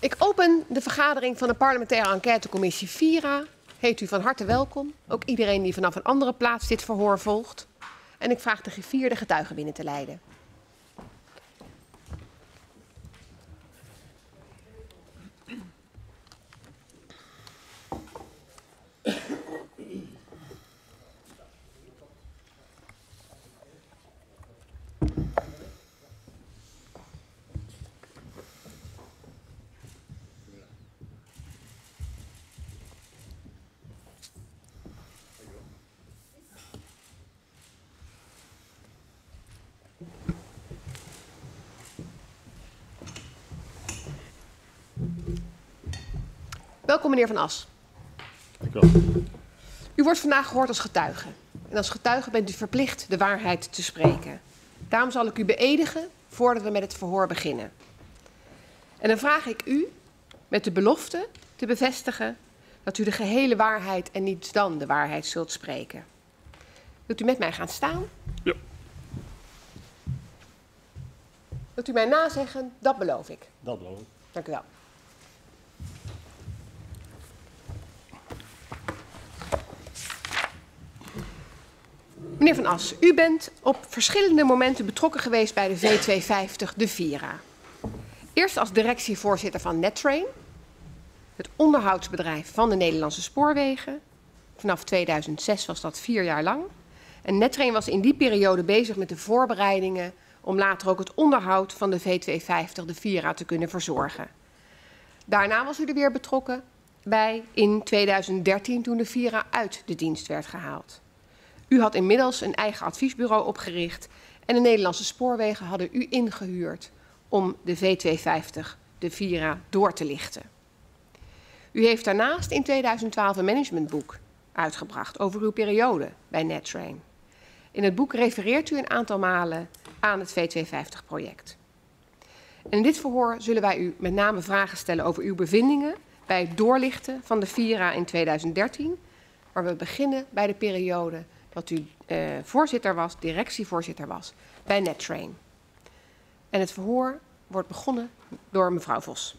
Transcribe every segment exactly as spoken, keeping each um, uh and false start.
Ik open de vergadering van de parlementaire enquêtecommissie VIRA. Heet u van harte welkom. Ook iedereen die vanaf een andere plaats dit verhoor volgt. En ik vraag de griffier de getuigen binnen te leiden. Welkom, meneer Van As. Dank u wel. U wordt vandaag gehoord als getuige. En als getuige bent u verplicht de waarheid te spreken. Daarom zal ik u beëdigen voordat we met het verhoor beginnen. En dan vraag ik u met de belofte te bevestigen dat u de gehele waarheid en niets dan de waarheid zult spreken. Wilt u met mij gaan staan? Ja. Wilt u mij nazeggen? Dat beloof ik. Dat beloof ik. Dank u wel. Meneer Van As, u bent op verschillende momenten betrokken geweest bij de V tweehonderdvijftig, de VIRA. Eerst als directievoorzitter van Nettrain, het onderhoudsbedrijf van de Nederlandse Spoorwegen. Vanaf tweeduizend zes was dat vier jaar lang. En Nettrain was in die periode bezig met de voorbereidingen om later ook het onderhoud van de V tweehonderdvijftig, de VIRA, te kunnen verzorgen. Daarna was u er weer betrokken bij in tweeduizend dertien toen de VIRA uit de dienst werd gehaald. U had inmiddels een eigen adviesbureau opgericht en de Nederlandse Spoorwegen hadden u ingehuurd om de V tweehonderdvijftig, de VIRA, door te lichten. U heeft daarnaast in tweeduizend twaalf een managementboek uitgebracht over uw periode bij Nettrain. In het boek refereert u een aantal malen aan het V tweehonderdvijftig-project. En in dit verhoor zullen wij u met name vragen stellen over uw bevindingen bij het doorlichten van de VIRA in tweeduizend dertien, waar we beginnen bij de periode dat u eh, voorzitter was, directievoorzitter was bij Nettrain. En het verhoor wordt begonnen door mevrouw Vos.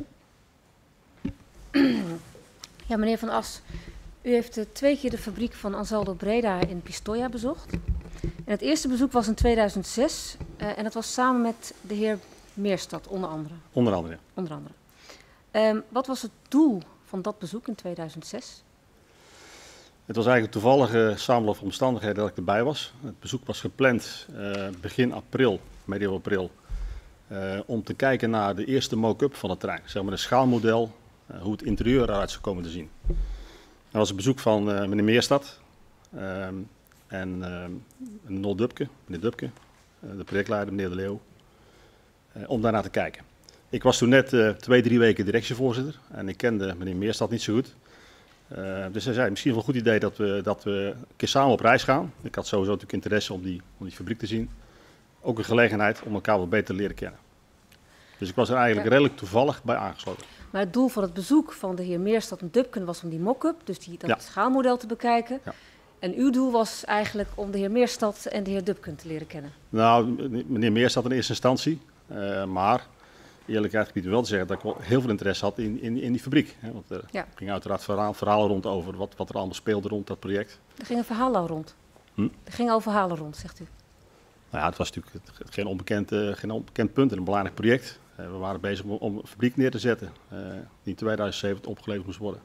Ja, meneer Van As, u heeft uh, twee keer de fabriek van Ansaldo Breda in Pistoia bezocht. En het eerste bezoek was in tweeduizend zes uh, en dat was samen met de heer Meerstad, onder andere. Onder andere. Onder andere. Um, wat was het doel van dat bezoek in tweeduizend zes? Het was eigenlijk een toevallige samenloop van omstandigheden dat ik erbij was. Het bezoek was gepland uh, begin april, medio april, uh, om te kijken naar de eerste mock-up van het trein. Zeg maar een schaalmodel, uh, hoe het interieur eruit zou komen te zien. Dat was een bezoek van uh, meneer Meerstad uh, en uh, Nol Dubke, meneer Dubke, uh, de projectleider, meneer De Leeuw, uh, om daarnaar te kijken. Ik was toen net uh, twee, drie weken directievoorzitter en ik kende meneer Meerstad niet zo goed. Uh, dus hij zei, misschien wel een goed idee dat we, dat we een keer samen op reis gaan. Ik had sowieso natuurlijk interesse om die, om die fabriek te zien. Ook een gelegenheid om elkaar wat beter te leren kennen. Dus ik was er eigenlijk ja. redelijk toevallig bij aangesloten. Maar het doel van het bezoek van de heer Meerstad en Dubken was om die mock-up, dus die, dat ja. schaalmodel te bekijken. Ja. En uw doel was eigenlijk om de heer Meerstad en de heer Dubken te leren kennen. Nou, meneer Meerstad in eerste instantie, uh, maar... Eerlijkheid gebied wel te zeggen dat ik wel heel veel interesse had in, in, in die fabriek. Hè? Want er ja. ging uiteraard verhaal, verhalen rond over wat, wat er allemaal speelde rond dat project. Er gingen verhalen rond. Hm? Er gingen al verhalen rond, zegt u. Nou ja, het was natuurlijk geen onbekend, uh, geen onbekend punt en een belangrijk project. Uh, we waren bezig om, om een fabriek neer te zetten uh, die in tweeduizend zeven opgeleverd moest worden.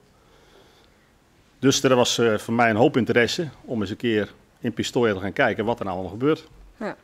Dus er was uh, voor mij een hoop interesse om eens een keer in Pistoia te gaan kijken wat er nou allemaal gebeurt. Ja.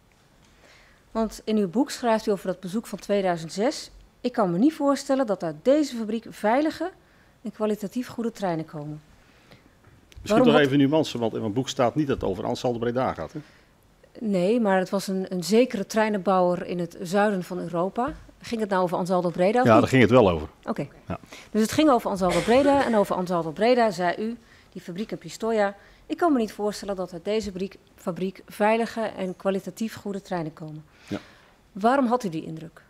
Want in uw boek schrijft u over dat bezoek van tweeduizend zes. Ik kan me niet voorstellen dat uit deze fabriek veilige en kwalitatief goede treinen komen. Misschien toch had... even nuance, want in mijn boek staat niet dat het over Ansaldo Breda gaat. Hè? Nee, maar het was een, een zekere treinenbouwer in het zuiden van Europa. Ging het nou over Ansaldo Breda? Ja, daar ging het wel over. Oké. Okay. Ja. Dus het ging over Ansaldo Breda en over Ansaldo Breda zei u, die fabriek in Pistoia. Ik kan me niet voorstellen dat uit deze fabriek, fabriek veilige en kwalitatief goede treinen komen. Ja. Waarom had u die indruk?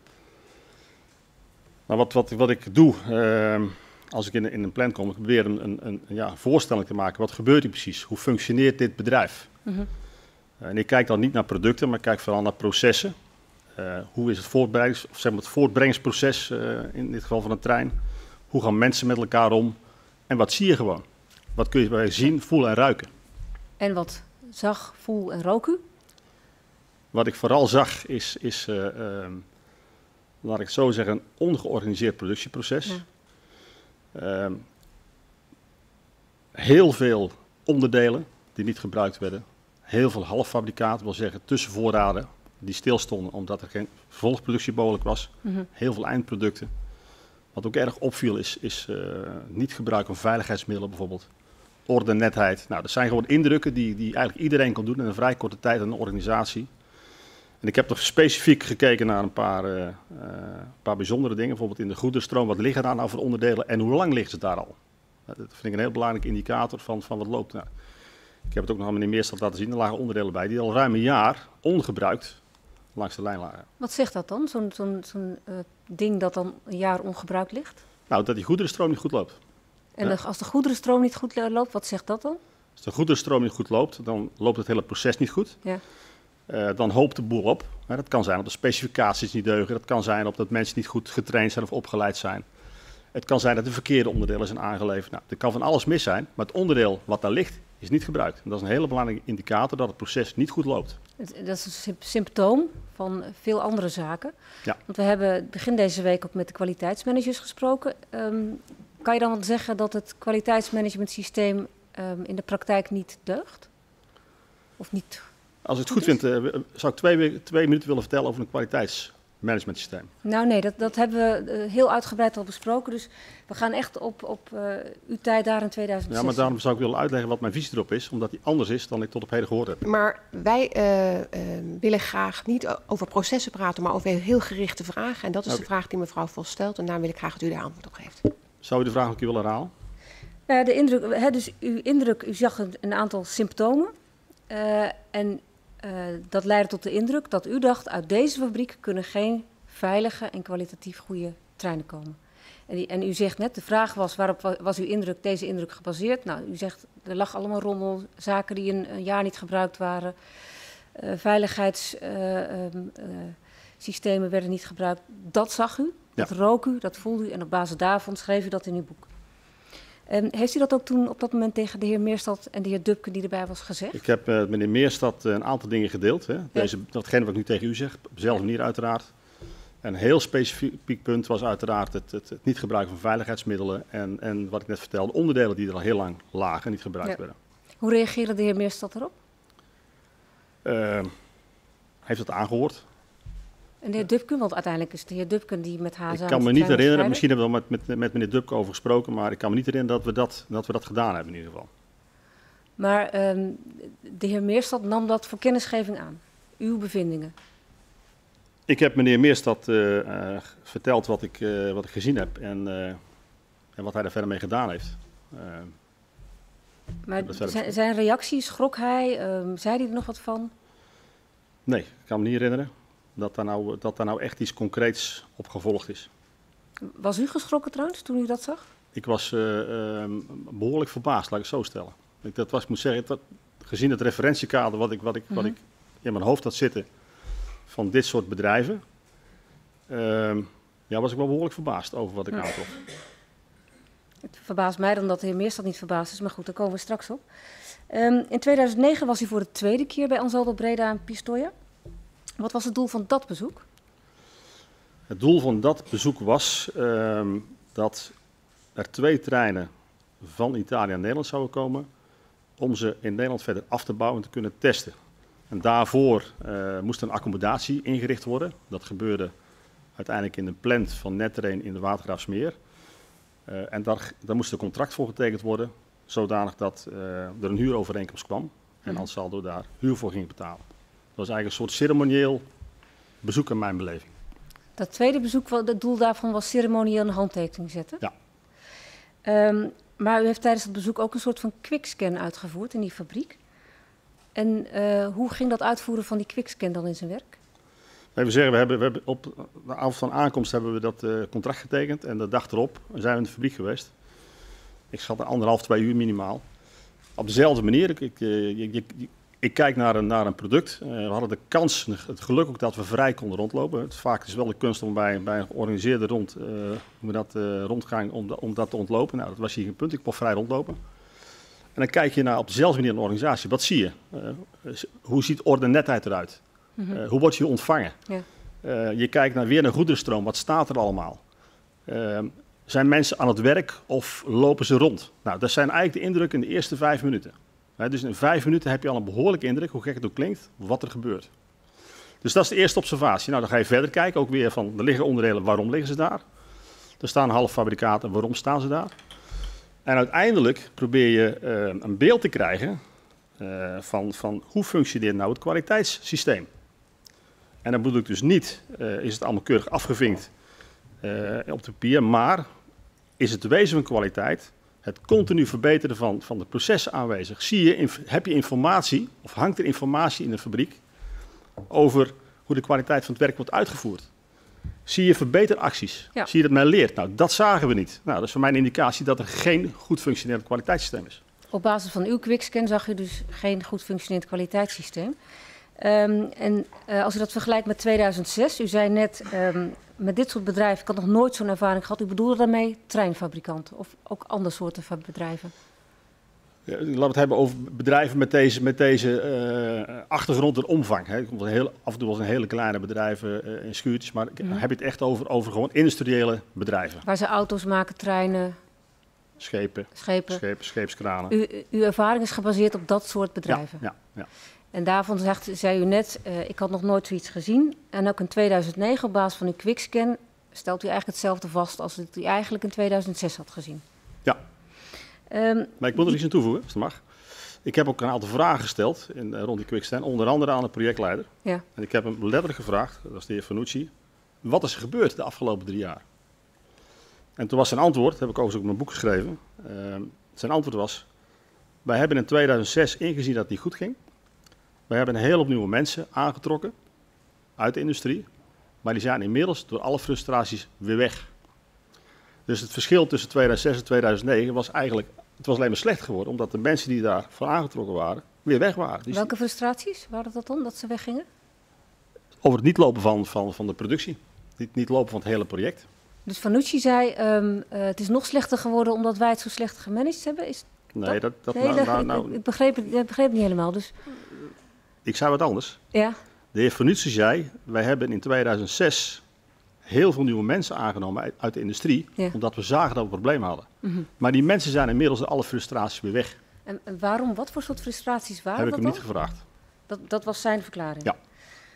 Nou, wat, wat, wat ik doe, uh, als ik in, in een plan kom, ik probeer een, een, een ja, voorstelling te maken. Wat gebeurt hier precies? Hoe functioneert dit bedrijf? Uh-huh. uh, en ik kijk dan niet naar producten, maar ik kijk vooral naar processen. Uh, hoe is het, voortbrengs, of zeg maar het voortbrengingsproces, uh, in dit geval van een trein? Hoe gaan mensen met elkaar om? En wat zie je gewoon? Wat kun je bij zien, voelen en ruiken? En wat zag, voel en rook u? Wat ik vooral zag is, is uh, uh, laat ik het zo zeggen, een ongeorganiseerd productieproces. Ja. Uh, heel veel onderdelen die niet gebruikt werden. Heel veel halffabrikaten, wil zeggen tussenvoorraden die stilstonden omdat er geen vervolgproductie mogelijk was. Mm-hmm. Heel veel eindproducten. Wat ook erg opviel is, is uh, niet gebruik van veiligheidsmiddelen bijvoorbeeld. Orde, netheid. Nou, dat zijn gewoon indrukken die, die eigenlijk iedereen kan doen in een vrij korte tijd in een organisatie. En ik heb toch specifiek gekeken naar een paar, uh, uh, paar bijzondere dingen. Bijvoorbeeld in de goederenstroom, wat liggen daar nou voor onderdelen en hoe lang liggen ze daar al? Dat vind ik een heel belangrijke indicator van, van wat loopt. Nou, ik heb het ook nog aan meneer Meerstad laten zien. Er lagen onderdelen bij die al ruim een jaar ongebruikt langs de lijn lagen. Wat zegt dat dan, zo'n zo'n zo'n uh, ding dat dan een jaar ongebruikt ligt? Nou, dat die goederenstroom niet goed loopt. En ja. de, als de goederenstroom niet goed loopt, wat zegt dat dan? Als de goederenstroom niet goed loopt, dan loopt het hele proces niet goed. Ja. Uh, dan hoopt de boel op. Hè, dat kan zijn dat de specificaties niet deugen. Dat kan zijn dat mensen niet goed getraind zijn of opgeleid zijn. Het kan zijn dat de verkeerde onderdelen zijn aangeleverd. Nou, er kan van alles mis zijn, maar het onderdeel wat daar ligt is niet gebruikt. En dat is een hele belangrijke indicator dat het proces niet goed loopt. Dat is een symptoom van veel andere zaken. Ja. Want we hebben begin deze week ook met de kwaliteitsmanagers gesproken. Um, kan je dan wel zeggen dat het kwaliteitsmanagementsysteem um, in de praktijk niet deugt? Of niet? Als ik het goed, goed vind, uh, zou ik twee, twee minuten willen vertellen over een kwaliteitsmanagementsysteem. Nou nee, dat, dat hebben we uh, heel uitgebreid al besproken. Dus we gaan echt op, op uh, uw tijd daar in tweeduizend zestien. Ja, maar daarom zou ik willen uitleggen wat mijn visie erop is. Omdat die anders is dan ik tot op heden gehoord heb. Maar wij uh, uh, willen graag niet over processen praten, maar over heel gerichte vragen. En dat is okay. de vraag die mevrouw Vos stelt. En daar wil ik graag dat u daar antwoord op geeft. Zou u de vraag een keer willen herhalen? Ja, de indruk, hè, dus uw indruk, u zag een, een aantal symptomen. Uh, en uh, dat leidde tot de indruk dat u dacht, uit deze fabriek kunnen geen veilige en kwalitatief goede treinen komen. En, die, en u zegt net, de vraag was, waarop was uw indruk, deze indruk gebaseerd? Nou, u zegt, er lag allemaal rommel, zaken die een, een jaar niet gebruikt waren. Uh, veiligheidssystemen uh, um, uh, werden niet gebruikt. Dat zag u, dat ja. rook u, dat voelde u en op basis daarvan schreef u dat in uw boek. Um, heeft u dat ook toen op dat moment tegen de heer Meerstad en de heer Dubke die erbij was gezegd? Ik heb met uh, meneer Meerstad uh, een aantal dingen gedeeld. Hè. Deze, ja. Datgene wat ik nu tegen u zeg, op dezelfde manier uiteraard. Een heel specifiek punt was uiteraard het, het, het niet gebruiken van veiligheidsmiddelen. En, en wat ik net vertelde, onderdelen die er al heel lang lagen en niet gebruikt ja. werden. Hoe reageerde de heer Meerstad erop? Uh, hij heeft het aangehoord. En de heer Dubke, want uiteindelijk is de heer Dubke die met haar... Ik kan me niet herinneren, misschien hebben we met, met, met meneer Dubke over gesproken, maar ik kan me niet herinneren dat we dat, dat, we dat gedaan hebben in ieder geval. Maar um, de heer Meerstad nam dat voor kennisgeving aan, uw bevindingen? Ik heb meneer Meerstad uh, uh, verteld wat ik, uh, wat ik gezien heb en, uh, en wat hij daar verder mee gedaan heeft. Uh, maar zijn, zijn reactie, schrok hij, um, zei hij er nog wat van? Nee, ik kan me niet herinneren. Dat daar, nou, dat daar nou echt iets concreets op gevolgd is. Was u geschrokken trouwens toen u dat zag? Ik was uh, uh, behoorlijk verbaasd, laat ik het zo stellen. Ik, dat was, ik moet zeggen, dat, gezien het referentiekader wat ik, wat, ik, mm-hmm. wat ik in mijn hoofd had zitten van dit soort bedrijven, uh, ja, was ik wel behoorlijk verbaasd over wat ik ja. aantrof. Het verbaast mij dan dat de heer Meerstad niet verbaasd is, maar goed, daar komen we straks op. Um, in tweeduizend negen was u voor de tweede keer bij Ansaldo Breda en Pistoia. Wat was het doel van dat bezoek? Het doel van dat bezoek was uh, dat er twee treinen van Italië naar Nederland zouden komen om ze in Nederland verder af te bouwen en te kunnen testen. En daarvoor uh, moest een accommodatie ingericht worden. Dat gebeurde uiteindelijk in de plant van Nettrain in de Watergraafsmeer. Uh, en daar, daar moest een contract voor getekend worden, zodanig dat uh, er een huurovereenkomst kwam en Ansaldo daar huur voor ging betalen. Dat was eigenlijk een soort ceremonieel bezoek in mijn beleving. Dat tweede bezoek, het doel daarvan was ceremonieel een handtekening zetten? Ja. Um, maar u heeft tijdens dat bezoek ook een soort van quickscan uitgevoerd in die fabriek. En uh, hoe ging dat uitvoeren van die quickscan dan in zijn werk? Nee, we zeggen, we hebben, we hebben op de avond van aankomst hebben we dat uh, contract getekend en de dag erop zijn we in de fabriek geweest. Ik schat er anderhalf, twee uur minimaal. Op dezelfde manier. Ik, ik, je, je, je, ik kijk naar een, naar een product. Uh, we hadden de kans, het geluk ook dat we vrij konden rondlopen. Het vaak is wel de kunst om bij, bij een georganiseerde rond, uh, hoe we dat, uh, rondgang om, de, om dat te ontlopen. Nou, dat was hier een punt. Ik kon vrij rondlopen. En dan kijk je naar op dezelfde manier een organisatie. Wat zie je? Uh, hoe ziet orde en netheid eruit? Mm-hmm. Uh, hoe word je ontvangen? Ja. Uh, je kijkt naar weer naar goederenstroom. Wat staat er allemaal? Uh, zijn mensen aan het werk of lopen ze rond? Nou, dat zijn eigenlijk de indrukken in de eerste vijf minuten. He, dus in vijf minuten heb je al een behoorlijke indruk, hoe gek het ook klinkt, wat er gebeurt. Dus dat is de eerste observatie. Nou, dan ga je verder kijken, ook weer van, er liggen onderdelen, waarom liggen ze daar? Er staan halffabrikaten, waarom staan ze daar? En uiteindelijk probeer je uh, een beeld te krijgen uh, van, van hoe functioneert nou het kwaliteitssysteem. En dan bedoel ik dus niet, uh, is het allemaal keurig afgevinkt uh, op de papier, maar is het wezen van kwaliteit, het continu verbeteren van, van de processen aanwezig. Zie je, heb je informatie, of hangt er informatie in de fabriek over hoe de kwaliteit van het werk wordt uitgevoerd? Zie je verbeteracties? Ja. Zie je dat men leert? Nou, dat zagen we niet. Nou, dat is voor mij een indicatie dat er geen goed functionerend kwaliteitssysteem is. Op basis van uw quickscan zag u dus geen goed functionerend kwaliteitssysteem. Um, en uh, als u dat vergelijkt met tweeduizend zes, u zei net, um, met dit soort bedrijven, ik had nog nooit zo'n ervaring gehad. U bedoelde daarmee treinfabrikanten of ook andere soorten van bedrijven? Ja, laten we het hebben over bedrijven met deze, met deze uh, achtergrond en omvang. Hè. Heel, af en toe was een hele kleine bedrijven uh, in schuurtjes, maar mm. heb je het echt over, over gewoon industriële bedrijven. Waar ze auto's maken, treinen, schepen, schepen. schepen scheepskranen. U, uw ervaring is gebaseerd op dat soort bedrijven? Ja, ja, ja. En daarvan zegt, zei u net, uh, ik had nog nooit zoiets gezien. En ook in tweeduizend negen, op basis van uw quickscan, stelt u eigenlijk hetzelfde vast als u eigenlijk in tweeduizend zes had gezien. Ja. Um, maar ik wil er iets aan toevoegen, als dat mag. Ik heb ook een aantal vragen gesteld in, uh, rond die quickscan, onder andere aan de projectleider. Ja. En ik heb hem letterlijk gevraagd, dat was de heer Fanucci, wat is er gebeurd de afgelopen drie jaar? En toen was zijn antwoord, dat heb ik overigens ook in mijn boek geschreven, uh, zijn antwoord was, wij hebben in tweeduizend zes ingezien dat het niet goed ging. Wij hebben een hele hoop nieuwe mensen aangetrokken uit de industrie, maar die zijn inmiddels door alle frustraties weer weg. Dus het verschil tussen tweeduizend zes en tweeduizend negen was eigenlijk, het was alleen maar slecht geworden, omdat de mensen die daarvan aangetrokken waren, weer weg waren. Dus welke frustraties waren dat dan, dat ze weggingen? Over het niet lopen van, van, van de productie, niet, niet lopen van het hele project. Dus Fanucci zei, um, uh, het is nog slechter geworden omdat wij het zo slecht gemanaged hebben? Is nee, dat, dat, nee, nou, dat nou, ik, nou, ik, begreep het, ik begreep het niet helemaal. Dus. Ik zei wat anders. Ja. De heer Fanucci zei, wij hebben in tweeduizend zes heel veel nieuwe mensen aangenomen uit, uit de industrie, ja. omdat we zagen dat we problemen hadden. Mm-hmm. Maar die mensen zijn inmiddels door alle frustraties weer weg. En, en waarom? Wat voor soort frustraties waren Heb dat ik hem dan? niet gevraagd. Dat, dat was zijn verklaring? Ja.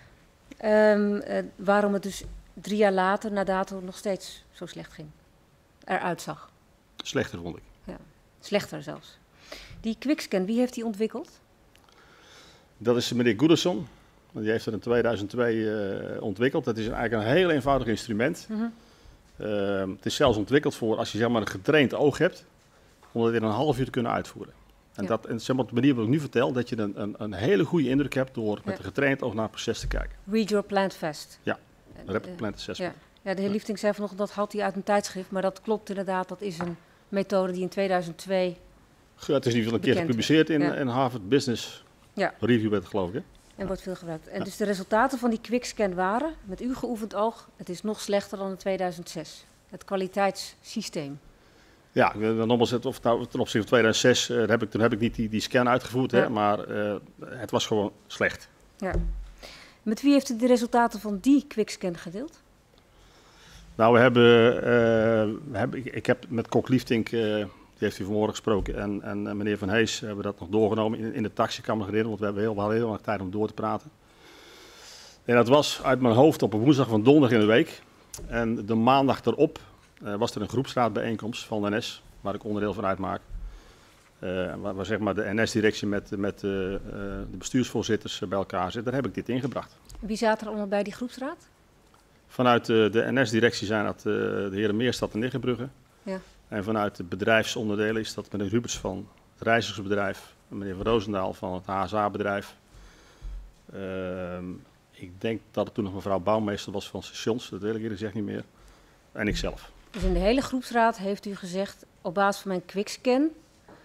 Um, uh, waarom het dus drie jaar later, na dato, nog steeds zo slecht ging? Eruit zag? Slechter, vond ik. Ja, slechter zelfs. Die quickscan, wie heeft die ontwikkeld? Dat is meneer Goederson. Die heeft het in tweeduizend twee uh, ontwikkeld. Dat is eigenlijk een heel eenvoudig instrument. Mm-hmm. Uh, het is zelfs ontwikkeld voor als je zeg maar, een getraind oog hebt, om dat in een half uur te kunnen uitvoeren. En, ja. dat, en zeg maar, op de manier waarop ik nu vertel, dat je een, een, een hele goede indruk hebt door ja. met een getraind oog naar het proces te kijken. Read your plant fast. Ja, rapid plant assessment. Ja. Ja, de heer Liefding zei vanochtend, dat had hij uit een tijdschrift, maar dat klopt inderdaad. Dat is een methode die in tweeduizend twee ja, het is niet veel een keer gepubliceerd in, ja. in Harvard Business ja. Review, werd het, geloof ik. Hè? En wordt veel gebruikt. En ja. dus de resultaten van die quickscan waren, met uw geoefend oog, het is nog slechter dan in tweeduizend zes. Het kwaliteitssysteem. Ja, nogmaals, of nou, ten opzichte van tweeduizend zes uh, heb ik, toen heb ik niet die, die scan uitgevoerd, ja. hè, maar uh, het was gewoon slecht. Ja. Met wie heeft u de resultaten van die quickscan gedeeld? Nou, we hebben, uh, we hebben ik, ik heb met Kok Liefdink, uh, die heeft u vanmorgen gesproken, en, en uh, meneer Van Hees hebben dat nog doorgenomen in, in de taxikamer gereden, want we hebben heel, we hadden heel erg tijd om door te praten. En dat was uit mijn hoofd op een woensdag van donderdag in de week. En de maandag erop uh, was er een groepsraadbijeenkomst van de N S, waar ik onderdeel van uitmaak. Uh, waar, waar zeg maar de N S-directie met, met uh, uh, de bestuursvoorzitters bij elkaar zit. Daar heb ik dit ingebracht. Wie zaten er allemaal bij die groepsraad? Vanuit uh, de N S-directie zijn dat uh, de heren Meerstad en Niggenbrugge. Ja. En vanuit de bedrijfsonderdelen is dat meneer Hubers van het reizigersbedrijf, meneer Van Roosendaal van het H S A-bedrijf. Uh, ik denk dat het toen nog mevrouw Bouwmeester was van stations, dat weet ik eerlijk gezegd niet meer. En ikzelf. Dus in de hele groepsraad heeft u gezegd, op basis van mijn quickscan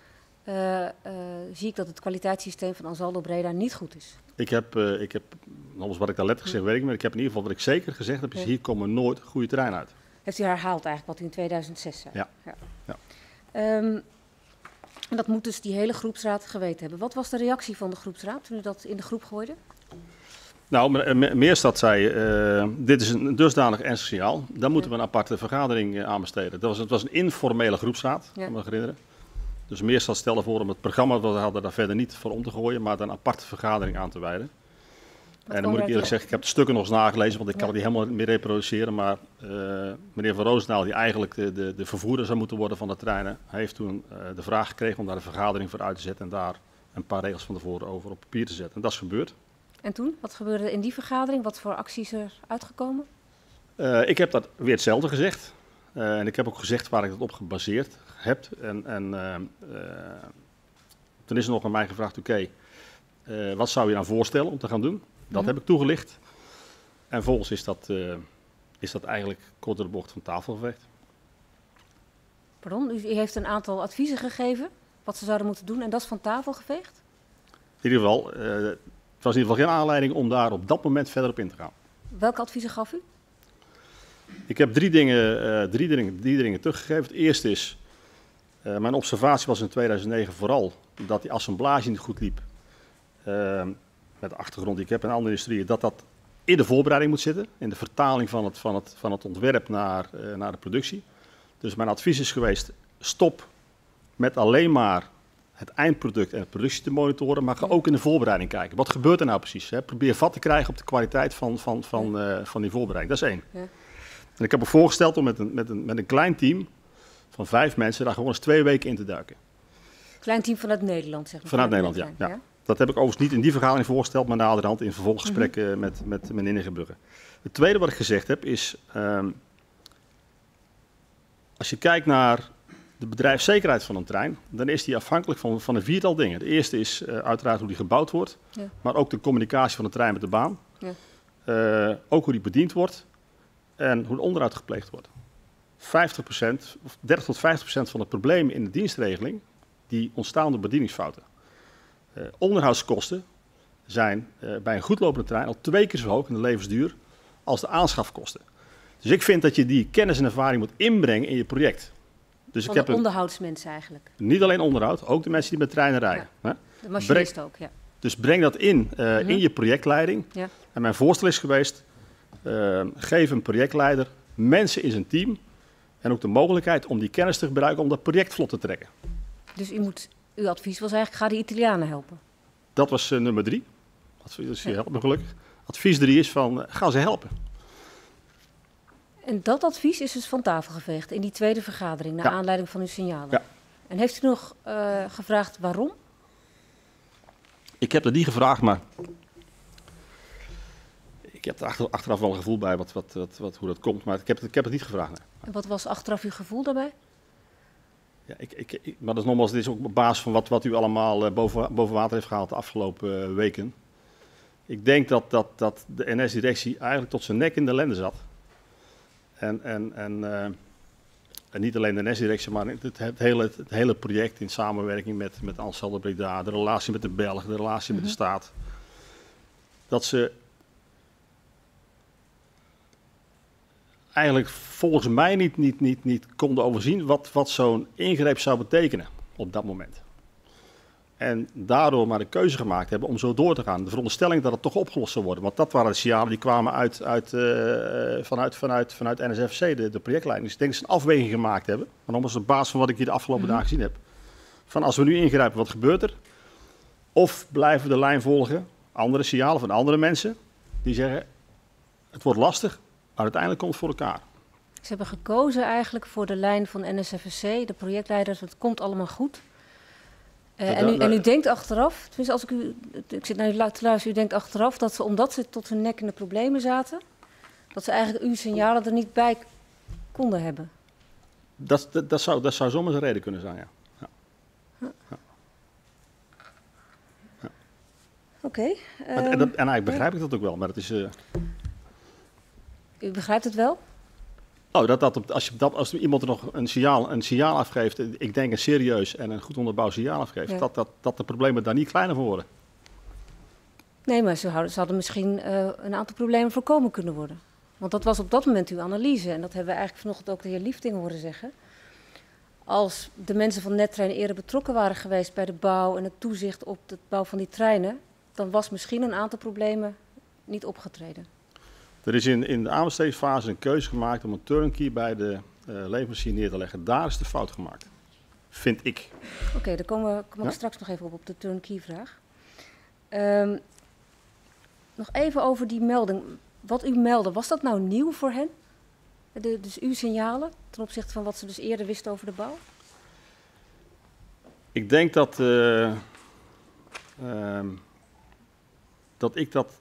uh, uh, zie ik dat het kwaliteitssysteem van Ansaldo Breda niet goed is. Ik heb, uh, ik heb, anders wat ik daar letterlijk zeg, weet ik niet, maar ik heb in ieder geval wat ik zeker gezegd heb, is ja. hier komen nooit goede terreinen uit. Heeft u herhaald eigenlijk wat u in tweeduizend zes zei? Ja. ja. ja. Um, en dat moet dus die hele groepsraad geweten hebben. Wat was de reactie van de groepsraad toen u dat in de groep gooide? Nou, Meerstad zei, uh, dit is een dusdanig ernstig signaal, daar moeten we een aparte vergadering uh, aan besteden. Dat was, het was een informele groepsraad, ja. kan me herinneren. Dus Meerstad stelde voor om het programma dat we hadden daar verder niet voor om te gooien, maar een aparte vergadering aan te wijden. Wat en dan moet ik eerlijk zeggen, ik heb de stukken nog eens nagelezen, want ik kan ja. het niet helemaal meer reproduceren. Maar uh, meneer Van Roosendaal, die eigenlijk de, de, de vervoerder zou moeten worden van de treinen, heeft toen uh, de vraag gekregen om daar een vergadering voor uit te zetten en daar een paar regels van tevoren over op papier te zetten. En dat is gebeurd. En toen? Wat gebeurde in die vergadering? Wat voor acties er uitgekomen? Uh, ik heb dat weer hetzelfde gezegd. Uh, en ik heb ook gezegd waar ik dat op gebaseerd heb. En, en uh, uh, toen is er nog aan mij gevraagd, oké, okay, uh, wat zou je nou voorstellen om te gaan doen? Dat mm-hmm. heb ik toegelicht. En vervolgens is dat, uh, is dat eigenlijk kort door de bocht van tafel geveegd. Pardon, u heeft een aantal adviezen gegeven wat ze zouden moeten doen en dat is van tafel geveegd? In ieder geval, uh, het was in ieder geval geen aanleiding om daar op dat moment verder op in te gaan. Welke adviezen gaf u? Ik heb drie dingen, uh, drie dingen, drie dingen teruggegeven. Het eerste is, uh, mijn observatie was in tweeduizend negen vooral dat die assemblage niet goed liep. Uh, met de achtergrond die ik heb in andere industrieën, dat dat in de voorbereiding moet zitten. In de vertaling van het, van het, van het ontwerp naar, uh, naar de productie. Dus mijn advies is geweest, stop met alleen maar het eindproduct en de productie te monitoren, maar ga ook in de voorbereiding kijken. Wat gebeurt er nou precies? Hè? Probeer vat te krijgen op de kwaliteit van, van, van, uh, van die voorbereiding. Dat is één. Ja. En ik heb me voorgesteld om met een, met, een, met een klein team van vijf mensen daar gewoon eens twee weken in te duiken. Klein team vanuit Nederland, zeg maar. Vanuit Nederland, ja. ja. ja. Dat heb ik overigens niet in die vergadering voorgesteld, maar naderhand in vervolggesprekken mm-hmm. met, met meneer Ingebrugge. Het tweede wat ik gezegd heb is, um, als je kijkt naar de bedrijfszekerheid van een trein, dan is die afhankelijk van, van een viertal dingen. De eerste is uh, uiteraard hoe die gebouwd wordt, ja. maar ook de communicatie van de trein met de baan. Ja. Uh, ook hoe die bediend wordt en hoe het onderhoud gepleegd wordt. vijftig procent, of dertig tot vijftig procent van de problemen in de dienstregeling, die ontstaan door bedieningsfouten. Uh, onderhoudskosten zijn uh, bij een goedlopende trein al twee keer zo hoog in de levensduur als de aanschafkosten. Dus ik vind dat je die kennis en ervaring moet inbrengen in je project. Dus van ik heb de onderhoudsmensen eigenlijk? Niet alleen onderhoud, ook de mensen die met treinen rijden. Ja. Hè? De machinist ook, ja. Dus breng dat in, uh, mm-hmm. in je projectleiding. Ja. En mijn voorstel is geweest, uh, geef een projectleider mensen in zijn team en ook de mogelijkheid om die kennis te gebruiken om dat project vlot te trekken. Dus u moet, uw advies was eigenlijk, ga die Italianen helpen? Dat was uh, nummer drie. Dus je helpt me gelukkig. Advies drie is van, uh, ga ze helpen. En dat advies is dus van tafel geveegd in die tweede vergadering, naar ja. aanleiding van uw signalen. Ja. En heeft u nog uh, gevraagd waarom? Ik heb dat niet gevraagd, maar ik heb er achter, achteraf wel een gevoel bij wat, wat, wat, wat, hoe dat komt. Maar ik heb, ik heb het niet gevraagd. Nee. En wat was achteraf uw gevoel daarbij? Ja, ik, ik, ik, maar dat is nogmaals, dit is ook op basis van wat, wat u allemaal uh, boven, boven water heeft gehaald de afgelopen uh, weken. Ik denk dat, dat, dat de N S-directie eigenlijk tot zijn nek in de ellende zat. En, en, en, uh, en niet alleen de N S-directie, maar het, het, hele, het hele project in samenwerking met, met Ansaldo Breda, de relatie met de Belgen, de relatie mm-hmm. met de staat. Dat ze eigenlijk volgens mij niet, niet, niet, niet konden overzien wat, wat zo'n ingreep zou betekenen op dat moment. En daardoor maar de keuze gemaakt hebben om zo door te gaan. De veronderstelling dat het toch opgelost zou worden. Want dat waren de signalen die kwamen uit, uit, uh, vanuit, vanuit, vanuit N S F C, de, de projectleiding. Dus ik denk dat ze een afweging gemaakt hebben. Maar nogmaals op basis van wat ik hier de afgelopen mm-hmm. dagen gezien heb. Van als we nu ingrijpen, wat gebeurt er? Of blijven we de lijn volgen, andere signalen van andere mensen. Die zeggen, het wordt lastig, maar uiteindelijk komt het voor elkaar. Ze hebben gekozen eigenlijk voor de lijn van N S F C, de projectleiders. Het komt allemaal goed. Uh, en, u, en u denkt achteraf, tenminste als ik u, ik zit naar u te luisteren, u denkt achteraf dat ze, omdat ze tot hun nek in de problemen zaten, dat ze eigenlijk uw signalen er niet bij konden hebben. Dat, dat, dat, zou, dat zou zomaar een reden kunnen zijn, ja. ja. Huh. ja. ja. Oké. Okay, um, en, en, en eigenlijk begrijp ja. ik dat ook wel, maar het is... Uh... U begrijpt het wel? Oh, dat, dat, als, je, dat, als iemand er nog een signaal, een signaal afgeeft, ik denk een serieus en een goed onderbouwd signaal afgeeft, ja. dat, dat, dat de problemen daar niet kleiner voor worden. Nee, maar ze hadden, ze hadden misschien uh, een aantal problemen voorkomen kunnen worden. Want dat was op dat moment uw analyse. En dat hebben we eigenlijk vanochtend ook de heer Liefting horen zeggen. Als de mensen van Nettrein eerder betrokken waren geweest bij de bouw en het toezicht op de bouw van die treinen, dan was misschien een aantal problemen niet opgetreden. Er is in, in de aanbestedingsfase een keuze gemaakt om een turnkey bij de uh, leverancier neer te leggen. Daar is de fout gemaakt, vind ik. Oké, okay, daar komen we, komen we ja? straks nog even op, op de turnkey-vraag. Um, nog even over die melding. Wat u meldde, was dat nou nieuw voor hen? De, dus uw signalen ten opzichte van wat ze dus eerder wisten over de bouw? Ik denk dat, uh, uh, dat ik dat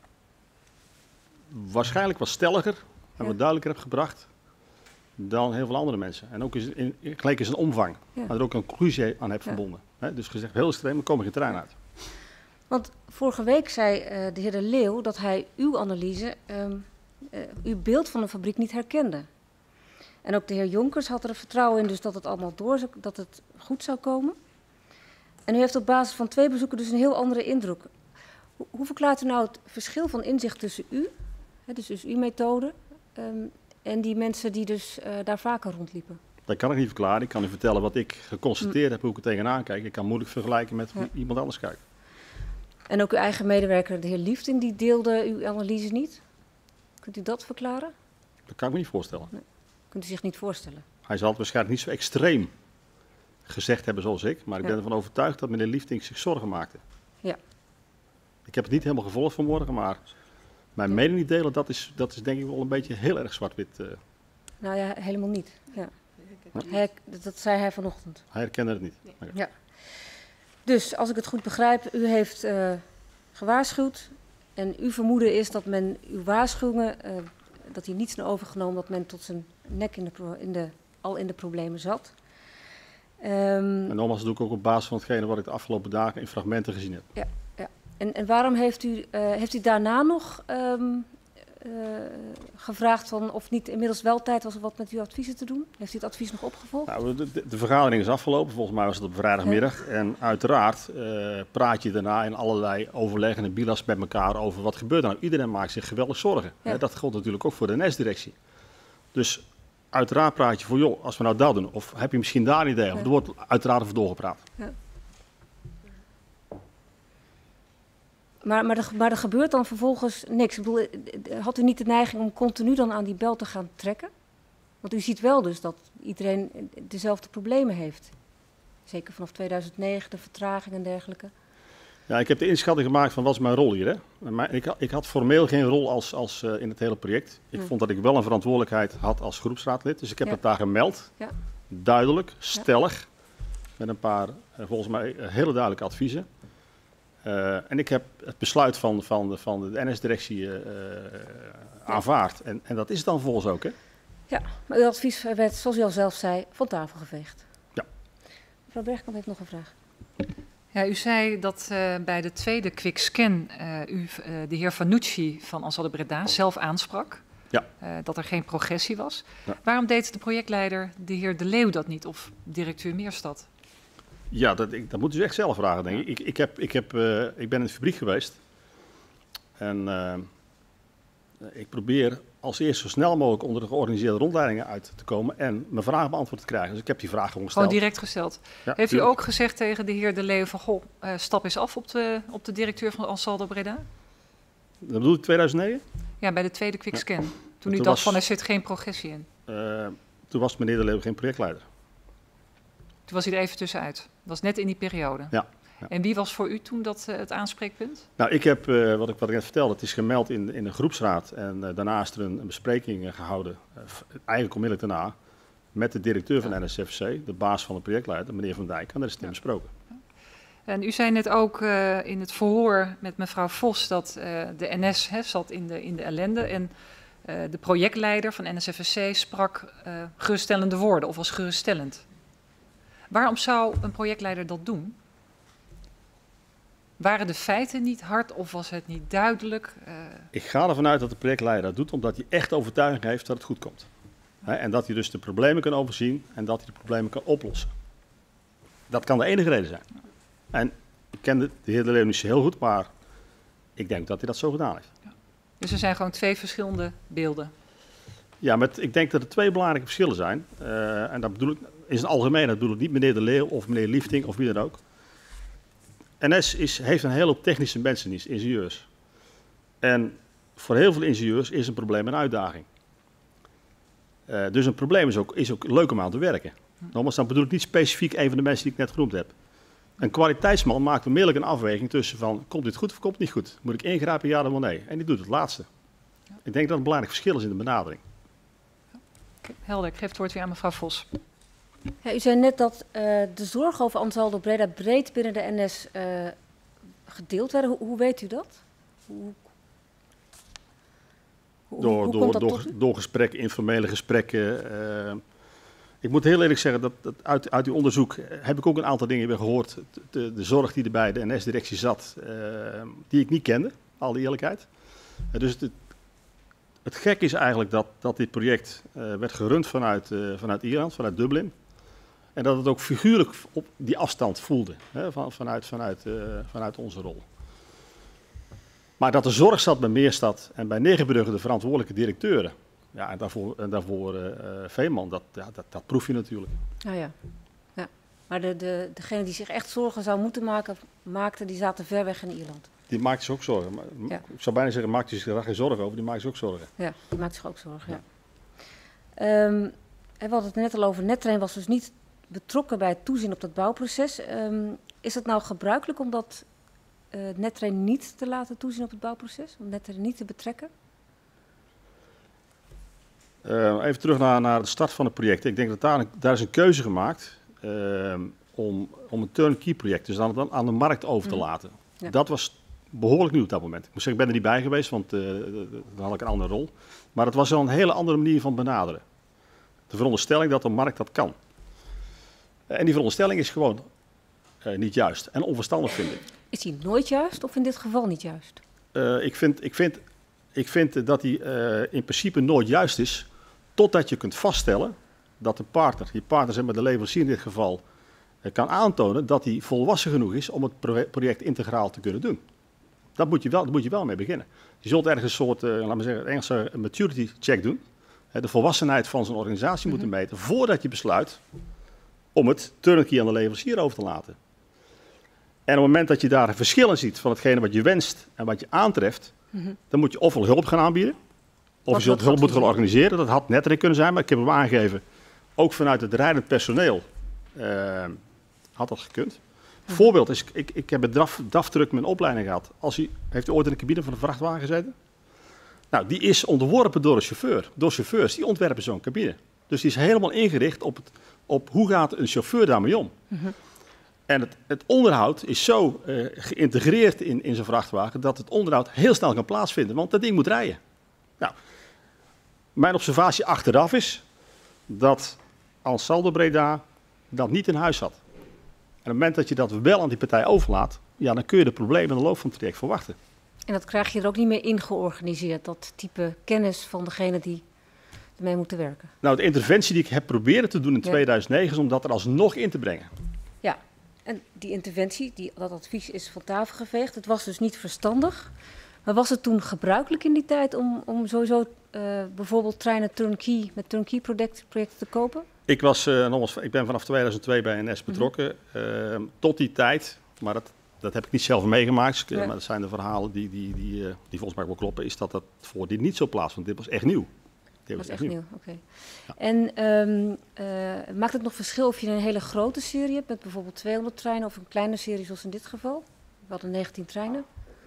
waarschijnlijk wat stelliger en ja. wat duidelijker heb gebracht dan heel veel andere mensen. En ook is in, gelijk is een omvang, ja. maar er ook een conclusie aan heb ja. verbonden. He, dus gezegd heel extreem, er komen geen trein uit. Want vorige week zei uh, de heer De Leeuw dat hij uw analyse, um, uh, uw beeld van de fabriek niet herkende. En ook de heer Jonkers had er vertrouwen in dus dat het allemaal door zou, dat het goed zou komen. En u heeft op basis van twee bezoeken dus een heel andere indruk. Hoe, hoe verklaart u nou het verschil van inzicht tussen u, hè, dus, dus uw methode, um, en die mensen die dus uh, daar vaker rondliepen? Dat kan ik niet verklaren. Ik kan u vertellen wat ik geconstateerd hm. heb, hoe ik er tegenaan kijk. Ik kan moeilijk vergelijken met ja. iemand anders kijken. En ook uw eigen medewerker, de heer Liefting, die deelde uw analyse niet? Kunt u dat verklaren? Dat kan ik me niet voorstellen. Nee. Kunt u zich niet voorstellen? Hij zal het waarschijnlijk niet zo extreem gezegd hebben zoals ik, maar ik ja. ben ervan overtuigd dat meneer Liefting zich zorgen maakte. Ja. Ik heb het niet helemaal gevolgd vanmorgen, maar mijn ja. mening niet delen, dat is, dat is denk ik wel een beetje heel erg zwart-wit. Uh. Nou ja, helemaal niet. Ja. Ja. Hij, dat zei hij vanochtend. Hij herkende het niet. Nee. Ja. Dus, als ik het goed begrijp, u heeft uh, gewaarschuwd en uw vermoeden is dat men uw waarschuwingen, uh, dat hij niets naar overgenomen, dat men tot zijn nek in de pro in de, al in de problemen zat. Um, en nogmaals, dat doe ik ook op basis van hetgene wat ik de afgelopen dagen in fragmenten gezien heb. Ja, ja. En, en waarom heeft u, uh, heeft u daarna nog um, uh, gevraagd van of niet inmiddels wel tijd was om wat met uw adviezen te doen? Heeft u het advies nog opgevolgd? Nou, de, de, de vergadering is afgelopen, volgens mij was het op vrijdagmiddag. Ja. En uiteraard uh, praat je daarna in allerlei overleggen en bilas met elkaar over wat gebeurt er nou. Iedereen maakt zich geweldig zorgen. Ja. Hè, dat geldt natuurlijk ook voor de N S-directie. Dus uiteraard praat je voor, joh, als we nou dat doen, of heb je misschien daar een idee over? Ja. Er wordt uiteraard over doorgepraat. Ja. Maar, maar, er, maar er gebeurt dan vervolgens niks. Ik bedoel, had u niet de neiging om continu dan aan die bel te gaan trekken? Want u ziet wel dus dat iedereen dezelfde problemen heeft. Zeker vanaf tweeduizend negen, de vertraging en dergelijke. Ja, ik heb de inschatting gemaakt van wat is mijn rol hier. Hè? Maar ik, ik had formeel geen rol als, als, uh, in het hele project. Ik hm. vond dat ik wel een verantwoordelijkheid had als groepsraadlid. Dus ik heb ja. het daar gemeld. Ja. Duidelijk, stellig. Ja. Met een paar, uh, volgens mij, uh, hele duidelijke adviezen. Uh, en ik heb het besluit van, van, de, van de N S-directie uh, aanvaard. En, en dat is het dan volgens ook, hè? Ja, maar uw advies werd, zoals u al zelf zei, van tafel geveegd. Ja. Mevrouw Bergkamp heeft nog een vraag. Ja, u zei dat uh, bij de tweede quickscan uh, u uh, de heer Vanucci van Ansaldo Breda zelf aansprak. Ja. Uh, dat er geen progressie was. Ja. Waarom deed de projectleider, de heer De Leeuw, dat niet? Of directeur Meerstad? Ja, dat, ik, dat moet u echt zelf vragen, denk ik. Ik, ik, heb, ik, heb, uh, ik ben in de fabriek geweest. En uh, ik probeer als eerst zo snel mogelijk onder de georganiseerde rondleidingen uit te komen en mijn vraag beantwoord te krijgen. Dus ik heb die vraag gewoon gesteld. Gewoon direct gesteld. Ja, Heeft tuurlijk. u ook gezegd tegen de heer De Leeuw van, goh, uh, stap eens af op de, op de directeur van Ansaldo Breda? Dat bedoel ik tweeduizend negen? Ja, bij de tweede quickscan. Ja. Toen u toen dacht was, van, er zit geen progressie in. Uh, toen was meneer De Leeuw geen projectleider. Toen was hij er even tussenuit. Dat was net in die periode. Ja. Ja. En wie was voor u toen dat, uh, het aanspreekpunt? Nou, ik heb, uh, wat, ik, wat ik net vertelde, het is gemeld in, in de groepsraad. En uh, daarna is er een, een bespreking uh, gehouden, uh, eigenlijk onmiddellijk daarna, met de directeur van N S F C, de baas van de projectleider, meneer Van Dijk. En daar is het in besproken. Ja. En u zei net ook uh, in het verhoor met mevrouw Vos dat uh, de N S hè, zat in de, in de ellende. En uh, de projectleider van N S F C sprak uh, geruststellende woorden of was geruststellend. Waarom zou een projectleider dat doen? Waren de feiten niet hard of was het niet duidelijk? Uh... Ik ga ervan uit dat de projectleider dat doet omdat hij echt overtuiging heeft dat het goed komt. Hè, en dat hij dus de problemen kan overzien en dat hij de problemen kan oplossen. Dat kan de enige reden zijn. En ik ken de, de heer De Leeuw niet zo heel goed, maar ik denk dat hij dat zo gedaan heeft. Ja. Dus er zijn gewoon twee verschillende beelden. Ja, met, ik denk dat er twee belangrijke verschillen zijn. Uh, en dat bedoel ik, is een algemeen, dat bedoel ik niet meneer De Leeuw of meneer Liefting of wie dan ook. N S is, heeft een hele hoop technische mensen, ingenieurs. En voor heel veel ingenieurs is een probleem een uitdaging. Uh, dus een probleem is ook, is ook leuk om aan te werken. Nogmaals, dan bedoel ik niet specifiek een van de mensen die ik net genoemd heb. Een kwaliteitsman maakt onmiddellijk een afweging tussen van, komt dit goed of komt het niet goed? Moet ik ingrijpen, ja of nee? En die doet het laatste. Ja. Ik denk dat het een belangrijk verschil is in de benadering. Helder, ik geef het woord weer aan mevrouw Vos. Ja, u zei net dat uh, de zorgen over Ansaldo Breda breed binnen de N S uh, gedeeld werden. Hoe, hoe weet u dat? Hoe, hoe, door, hoe door, komt dat door, tot u? door gesprekken, informele gesprekken. Uh, ik moet heel eerlijk zeggen dat, dat uit, uit uw onderzoek heb ik ook een aantal dingen weer gehoord. De, de zorg die er bij de N S-directie zat, uh, die ik niet kende, al die eerlijkheid. Uh, dus het, het gek is eigenlijk dat, dat dit project uh, werd gerund vanuit, uh, vanuit Ierland, vanuit Dublin. En dat het ook figuurlijk op die afstand voelde, hè, van, vanuit, vanuit, uh, vanuit onze rol. Maar dat de zorg zat bij Meerstad en bij Negenbrugge de verantwoordelijke directeuren. Ja, en daarvoor, en daarvoor uh, Veeman, dat, ja, dat, dat proef je natuurlijk. Ah, ja. Ja. Maar de, de, degene die zich echt zorgen zou moeten maken, maakte, die zaten ver weg in Ierland. Die maakt zich ook zorgen. Maar, ja. Ik zou bijna zeggen, maakt hij zich daar geen zorgen over, die maakt zich ook zorgen. Ja, die maakt zich ook zorgen, ja. ja. Um, we hadden het net al over, Nettrain was dus niet betrokken bij het toezien op dat bouwproces. Um, is het nou gebruikelijk om dat uh, Nettrain niet te laten toezien op het bouwproces? Om Nettrain niet te betrekken? Uh, even terug naar, naar de start van het project. Ik denk dat daar, daar is een keuze gemaakt uh, om, om een turnkey project, dus dan aan de markt over te laten. Mm. Ja. Dat was behoorlijk nieuw op dat moment. Ik moet zeggen, ik ben er niet bij geweest, want uh, dan had ik een andere rol. Maar het was wel een hele andere manier van benaderen. De veronderstelling dat de markt dat kan. Uh, en die veronderstelling is gewoon uh, niet juist en onverstandig, vind ik. Is die nooit juist of in dit geval niet juist? Uh, ik, vind, ik, vind, ik vind dat die uh, in principe nooit juist is, totdat je kunt vaststellen dat de partner, die partner zeg maar de leverancier in dit geval, uh, kan aantonen dat hij volwassen genoeg is om het project integraal te kunnen doen. Dat moet je wel, daar moet je wel mee beginnen. Je zult ergens een soort, uh, laten we zeggen, Engelse maturity check doen. Uh, de volwassenheid van zo'n organisatie mm-hmm. moeten meten voordat je besluit om het turnkey aan de leverancier over te laten. En op het moment dat je daar een verschil in ziet van hetgene wat je wenst en wat je aantreft, mm-hmm. dan moet je ofwel hulp gaan aanbieden, of wat je zult hulp moeten gaan organiseren. Dat had Nettrain kunnen zijn, maar ik heb hem aangegeven. Ook vanuit het rijdend personeel uh, had dat gekund. Mm-hmm. Voorbeeld is, ik, ik heb bij D A F, D A F-truck mijn opleiding gehad. Als u, heeft u ooit in de cabine van een vrachtwagen gezeten? Nou, die is ontworpen door een chauffeur, door chauffeurs. Die ontwerpen zo'n cabine. Dus die is helemaal ingericht op, het, op hoe gaat een chauffeur daarmee om. Mm-hmm. En het, het onderhoud is zo uh, geïntegreerd in, in zo'n vrachtwagen dat het onderhoud heel snel kan plaatsvinden, want dat ding moet rijden. Nou, mijn observatie achteraf is dat Ansaldo Breda dat niet in huis had. En op het moment dat je dat wel aan die partij overlaat, ja, dan kun je de problemen in de loop van het traject verwachten. En dat krijg je er ook niet meer in georganiseerd, dat type kennis van degene die ermee moeten werken? Nou, de interventie die ik heb proberen te doen in ja. tweeduizend negen is om dat er alsnog in te brengen. Ja, en die interventie, die, dat advies is van tafel geveegd. Het was dus niet verstandig. Maar was het toen gebruikelijk in die tijd om, om sowieso uh, bijvoorbeeld treinen turnkey met turnkey project, projecten te kopen? Ik, was, uh, nogmaals, ik ben vanaf tweeduizend twee bij N S betrokken. Mm-hmm. uh, tot die tijd, maar dat, dat heb ik niet zelf meegemaakt. Ja. Maar dat zijn de verhalen die, die, die, uh, die volgens mij wel kloppen. Is dat dat voor dit niet zo plaatsvond. Dit was echt nieuw. Dat was echt nieuw, oké. Okay. Ja. En um, uh, maakt het nog verschil of je een hele grote serie hebt met bijvoorbeeld tweehonderd treinen of een kleine serie zoals in dit geval? We hadden negentien treinen.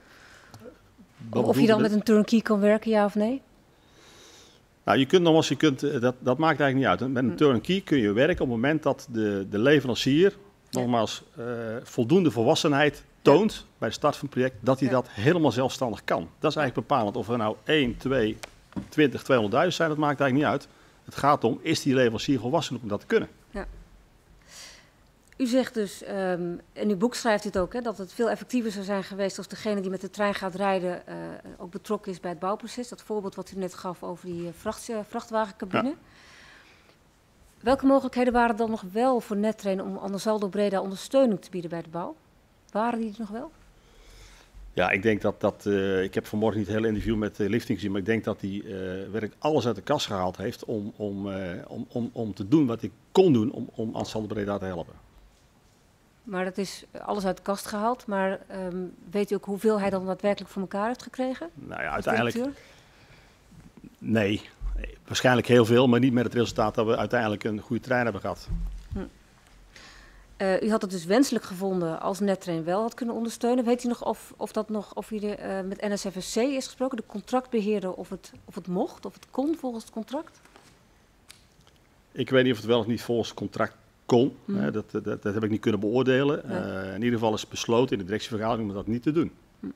Of, of je dan met een turnkey kan werken, ja of nee? Nou, je kunt nogmaals, je kunt, dat, dat maakt eigenlijk niet uit. Met een turnkey kun je werken op het moment dat de, de leverancier ja. nogmaals uh, voldoende volwassenheid toont ja. bij de start van het project, dat hij ja. dat helemaal zelfstandig kan. Dat is eigenlijk bepalend. Of er nou één, twee, twintig, tweehonderdduizend zijn, dat maakt eigenlijk niet uit. Het gaat om, is die leverancier volwassen om dat te kunnen? Ja. U zegt dus, um, in uw boek schrijft u het ook, hè, dat het veel effectiever zou zijn geweest als degene die met de trein gaat rijden uh, ook betrokken is bij het bouwproces. Dat voorbeeld wat u net gaf over die uh, vracht, uh, vrachtwagencabine. Ja. Welke mogelijkheden waren dan nog wel voor Nettrain om Ansaldo Breda ondersteuning te bieden bij de bouw? Waren die er nog wel? Ja, ik denk dat dat. Uh, ik heb vanmorgen niet het hele interview met uh, Lifting gezien, maar ik denk dat hij uh, werkelijk alles uit de kast gehaald heeft om, om, uh, om, om, om te doen wat hij kon doen om, om Ansaldo Breda te helpen. Maar dat is alles uit de kast gehaald. Maar um, weet u ook hoeveel hij dan daadwerkelijk voor elkaar heeft gekregen? Nou ja, uiteindelijk. Nee, waarschijnlijk heel veel, maar niet met het resultaat dat we uiteindelijk een goede trein hebben gehad. Hm. Uh, u had het dus wenselijk gevonden als Nettrain wel had kunnen ondersteunen. Weet u nog of, of dat nog of u de, uh, met N S F S C is gesproken, de contractbeheerder, of het, of het mocht, of het kon volgens het contract? Ik weet niet of het wel of niet volgens het contract kon. Mm. Hè, dat, dat, dat heb ik niet kunnen beoordelen. Nee. Uh, in ieder geval is besloten in de directievergadering om dat niet te doen. Mm.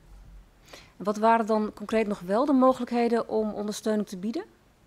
En wat waren dan concreet nog wel de mogelijkheden om ondersteuning te bieden?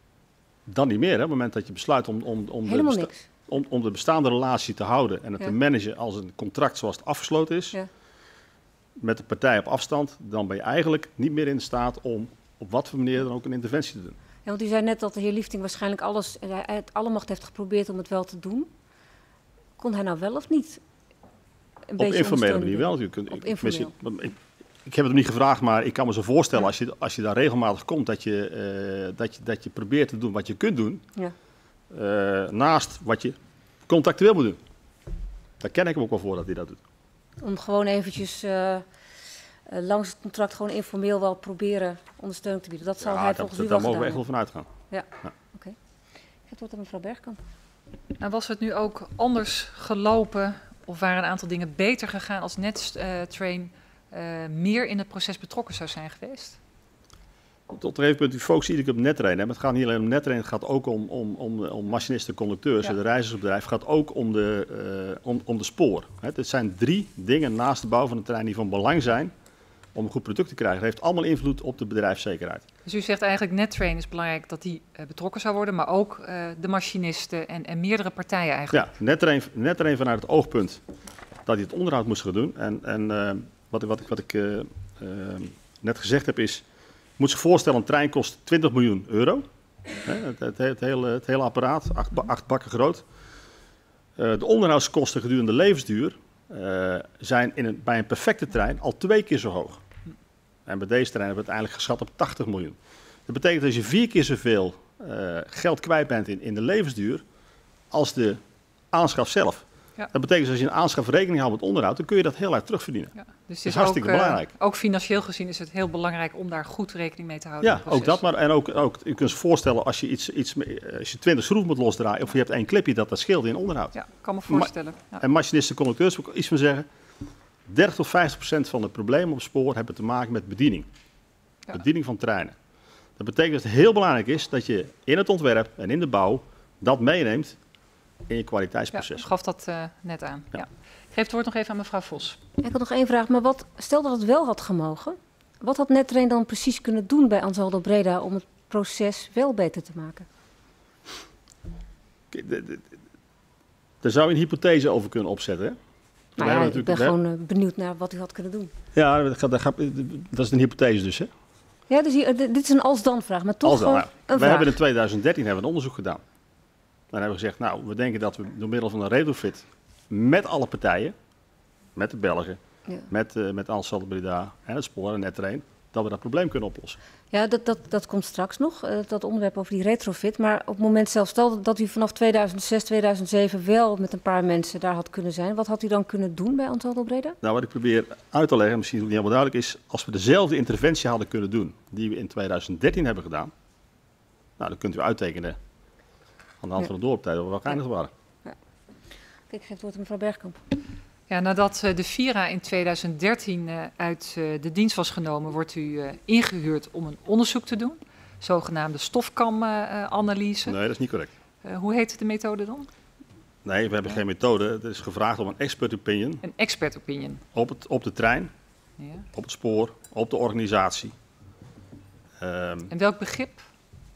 Dan niet meer, hè, op het moment dat je besluit om, om, om, Helemaal de, niks. Om, om de bestaande relatie te houden en het ja. te managen als een contract zoals het afgesloten is, ja. met de partij op afstand, dan ben je eigenlijk niet meer in staat om op wat voor manier dan ook een interventie te doen. Ja, want u zei net dat de heer Lifting waarschijnlijk alles, uit alle macht heeft geprobeerd om het wel te doen. Kon hij nou wel of niet? Een op informele manier wel natuurlijk. Op informeel. Ik, ik heb het hem niet gevraagd, maar ik kan me zo voorstellen, ja. als, je, als je daar regelmatig komt, dat je, uh, dat, je, dat je probeert te doen wat je kunt doen. Ja. Uh, naast wat je contractueel moet doen. Daar ken ik hem ook wel voor dat hij dat doet. Om gewoon eventjes uh, uh, langs het contract gewoon informeel wel proberen ondersteuning te bieden. Dat zal ja, hij dat, volgens dat, u wel gedaan gedaan. Daar mogen we echt wel vanuit gaan. Ja, ja. Oké. Okay. Ik ga het aan mevrouw Bergkamp. En was het nu ook anders gelopen of waren een aantal dingen beter gegaan als Nettrain uh, meer in het proces betrokken zou zijn geweest? Tot er even punt, u focust iedere keer op Nettrain. Hè? Maar het gaat niet alleen om Nettrain, het gaat ook om, om, om, om machinisten, conducteurs, ja. de reizigersbedrijf. Het gaat ook om de, uh, om, om de spoor. Hè? Het zijn drie dingen naast de bouw van de trein die van belang zijn om een goed product te krijgen. Het heeft allemaal invloed op de bedrijfszekerheid. Dus u zegt eigenlijk Nettrain is belangrijk dat die uh, betrokken zou worden, maar ook uh, de machinisten en, en meerdere partijen eigenlijk. Ja, Nettrain, Nettrain vanuit het oogpunt dat hij het onderhoud moest gaan doen. En, en uh, wat, wat, wat ik uh, uh, net gezegd heb is, je moet zich voorstellen, een trein kost twintig miljoen euro. Het, het, het, hele, het hele apparaat, acht, acht bakken groot. Uh, de onderhoudskosten gedurende de levensduur uh, zijn in een, bij een perfecte trein al twee keer zo hoog. En bij deze trein hebben we het uiteindelijk geschat op tachtig miljoen. Dat betekent dat je vier keer zoveel uh, geld kwijt bent in, in de levensduur als de aanschaf zelf. Ja. Dat betekent dat als je een aanschaf rekening houdt met onderhoud, dan kun je dat heel erg terugverdienen. Ja, dus het is, dat is hartstikke ook, belangrijk. Uh, ook financieel gezien is het heel belangrijk om daar goed rekening mee te houden. Ja, ook dat. Maar en ook, ook, je kunt je voorstellen als je iets, iets, als je twintig schroeven moet losdraaien of je hebt één clipje, dat dat scheelt in onderhoud. Ja, kan me voorstellen. Ja. En machinisten, conducteurs, wil ik iets van zeggen. dertig tot vijftig procent van de problemen op het spoor hebben te maken met bediening. Ja. Bediening van treinen. Dat betekent dat het heel belangrijk is dat je in het ontwerp en in de bouw dat meeneemt in je kwaliteitsproces. Ja, ik gaf dat uh, net aan. Ja. Ja. Ik geef het woord nog even aan mevrouw Vos. Ik had nog één vraag, maar wat, stel dat het wel had gemogen, wat had Nettrain dan precies kunnen doen bij Ansaldo Breda om het proces wel beter te maken? Daar zou je een hypothese over kunnen opzetten. Hè? Nou ja, ik ben gewoon uh, benieuwd naar wat u had kunnen doen. Ja, dat, gaat, dat, gaat, dat is een hypothese dus, hè? Ja, dus hier, dit is een als-dan-vraag, maar toch als dan, gewoon nou, een wij hebben in twintig dertien hebben we een onderzoek gedaan. Dan hebben we gezegd, nou, we denken dat we door middel van een retrofit met alle partijen, met de Belgen, ja. met, uh, met Ansaldo Breda en het spoor en Nettrain, dat we dat probleem kunnen oplossen. Ja, dat, dat, dat komt straks nog, uh, dat onderwerp over die retrofit. Maar op het moment zelf, stel dat u vanaf tweeduizend zes, tweeduizend zeven wel met een paar mensen daar had kunnen zijn. Wat had u dan kunnen doen bij Ansaldo Breda? Nou, wat ik probeer uit te leggen, misschien niet helemaal duidelijk is, als we dezelfde interventie hadden kunnen doen die we in twintig dertien hebben gedaan, nou, dan kunt u uittekenen aan de hand ja. van de doorlooptijd waar we geëindigd waren. Ja. Kijk, ik geef het woord aan mevrouw Bergkamp. Ja, nadat uh, de Vira in twintig dertien uh, uit uh, de dienst was genomen, wordt u uh, ingehuurd om een onderzoek te doen. Zogenaamde stofkam-analyse. Uh, nee, dat is niet correct. Uh, hoe heet de methode dan? Nee, we hebben ja. geen methode. Het is gevraagd om een expert opinion. Een expert opinion. Op, het, op de trein, ja. op het spoor, op de organisatie. Um, en welk begrip?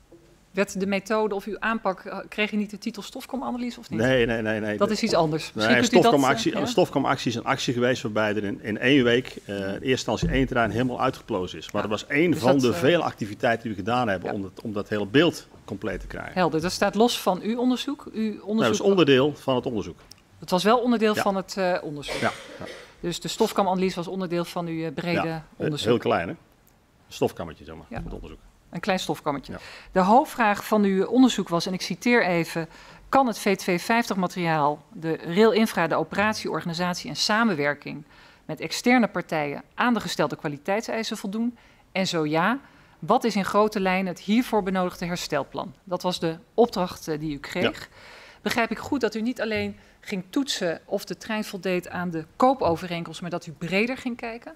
Werd de methode of uw aanpak, kreeg je niet de titel stofkomanalyse of niet? Nee, nee, nee. nee. Dat is iets anders. Nee, een stofkomactie uh, ja? stofkomactie is een actie geweest waarbij er in, in één week uh, in eerste instantie één terrein helemaal uitgeplozen is. Maar ja. dat was één dus van dat, de uh, vele activiteiten die we gedaan hebben ja. om, dat, om dat hele beeld compleet te krijgen. Helder, dat staat los van uw onderzoek? Uw onderzoek nee, dat is onderdeel van het onderzoek. Het was wel onderdeel ja. van het uh, onderzoek? Ja. ja. Dus de stofkamanalyse was onderdeel van uw uh, brede ja, onderzoek? Heel klein, hè? Een stofkammetje, zeg maar, ja. het onderzoek. Een klein stofkammetje. Ja. De hoofdvraag van uw onderzoek was, en ik citeer even, kan het V tweehonderdvijftig materiaal de Rail Infra, de operatie, organisatie en samenwerking met externe partijen aan de gestelde kwaliteitseisen voldoen? En zo ja, wat is in grote lijnen het hiervoor benodigde herstelplan? Dat was de opdracht uh, die u kreeg. Ja. Begrijp ik goed dat u niet alleen ging toetsen of de trein voldeed aan de koopovereenkomst, maar dat u breder ging kijken?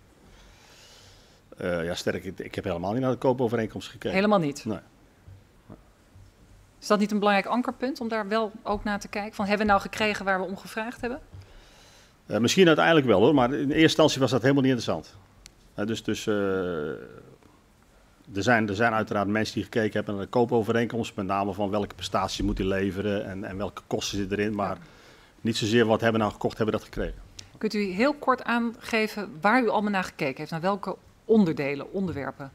Uh, ja, sterk, ik, ik heb helemaal niet naar de koopovereenkomst gekeken. Helemaal niet? Nee. nee. Is dat niet een belangrijk ankerpunt om daar wel ook naar te kijken? Van, hebben we nou gekregen waar we om gevraagd hebben? Uh, misschien uiteindelijk wel hoor, maar in eerste instantie was dat helemaal niet interessant. Uh, dus dus uh, er, zijn, er zijn uiteraard mensen die gekeken hebben naar de koopovereenkomst, met name van welke prestaties moet hij leveren en, en welke kosten zitten erin, maar ja. niet zozeer wat hebben we nou gekocht, hebben we dat gekregen. Kunt u heel kort aangeven waar u allemaal naar gekeken heeft, naar welke onderdelen, onderwerpen?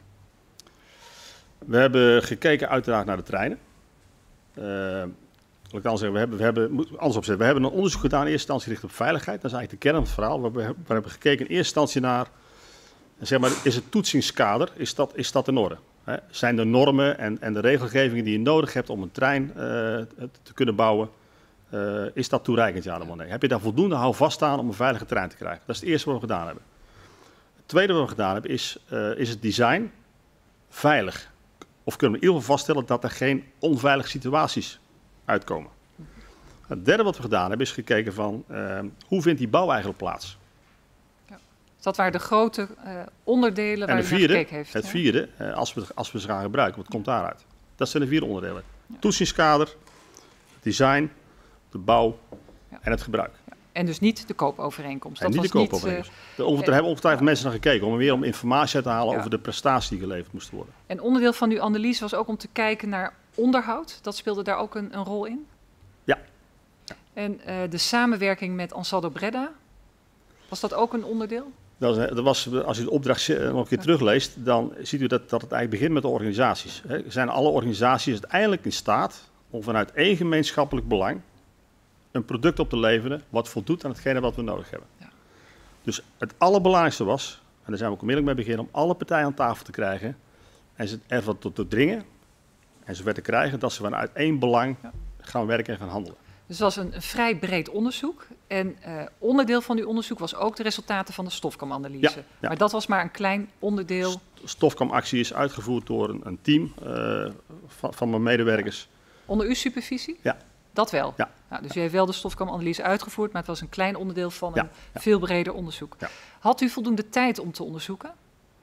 We hebben gekeken uiteraard naar de treinen. Uh, ik kan zeggen, we hebben, we hebben, anders opzetten. We hebben een onderzoek gedaan in eerste instantie gericht op veiligheid. Dat is eigenlijk de kern van het verhaal. We hebben, we hebben gekeken in eerste instantie naar, zeg maar, is het toetsingskader, is dat, is dat in orde? Hè? Zijn de normen en, en de regelgevingen die je nodig hebt om een trein uh, te kunnen bouwen, uh, is dat toereikend? Ja, dan nee. Heb je daar voldoende houvast aan om een veilige trein te krijgen? Dat is het eerste wat we gedaan hebben. Het tweede wat we gedaan hebben is, uh, is het design veilig? Of kunnen we in ieder geval vaststellen dat er geen onveilige situaties uitkomen? Het derde wat we gedaan hebben is gekeken van uh, hoe vindt die bouw eigenlijk plaats? Ja. Dus dat waren de grote uh, onderdelen waar en de u vierde, naar gekeken heeft. Het ja? vierde, uh, als, we, als we ze gaan gebruiken, wat komt daaruit? Dat zijn de vier onderdelen. Ja. Toetsingskader, het design, de bouw ja. en het gebruik. Ja. En dus niet de koopovereenkomst. En dat niet was de koopovereenkomst. Niet, uh, er hebben ongetwijfeld mensen naar gekeken om weer om informatie uit te halen ja. over de prestaties die geleverd moesten worden. En onderdeel van uw analyse was ook om te kijken naar onderhoud. Dat speelde daar ook een, een rol in? Ja. ja. En uh, de samenwerking met Ansaldo Breda, was dat ook een onderdeel? Dat was, dat was, als u de opdracht nog een keer ja. terugleest, dan ziet u dat, dat het eigenlijk begint met de organisaties. He, zijn alle organisaties uiteindelijk in staat om vanuit één gemeenschappelijk belang een product op te leveren wat voldoet aan hetgene wat we nodig hebben. Ja. Dus het allerbelangrijkste was, en daar zijn we ook onmiddellijk mee beginnen, om alle partijen aan tafel te krijgen en ze ervan tot te dringen en zover te krijgen dat ze vanuit één belang ja. gaan werken en gaan handelen. Dus het was een, een vrij breed onderzoek. En uh, onderdeel van uw onderzoek was ook de resultaten van de stofkamanalyse. Ja, ja. Maar dat was maar een klein onderdeel. St- stofkamactie is uitgevoerd door een, een team uh, van, van mijn medewerkers. Onder uw supervisie? Ja. Dat wel? Ja. Nou, dus u heeft wel de stofkamanalyse uitgevoerd, maar het was een klein onderdeel van ja, een ja. veel breder onderzoek. Ja. Had u voldoende tijd om te onderzoeken?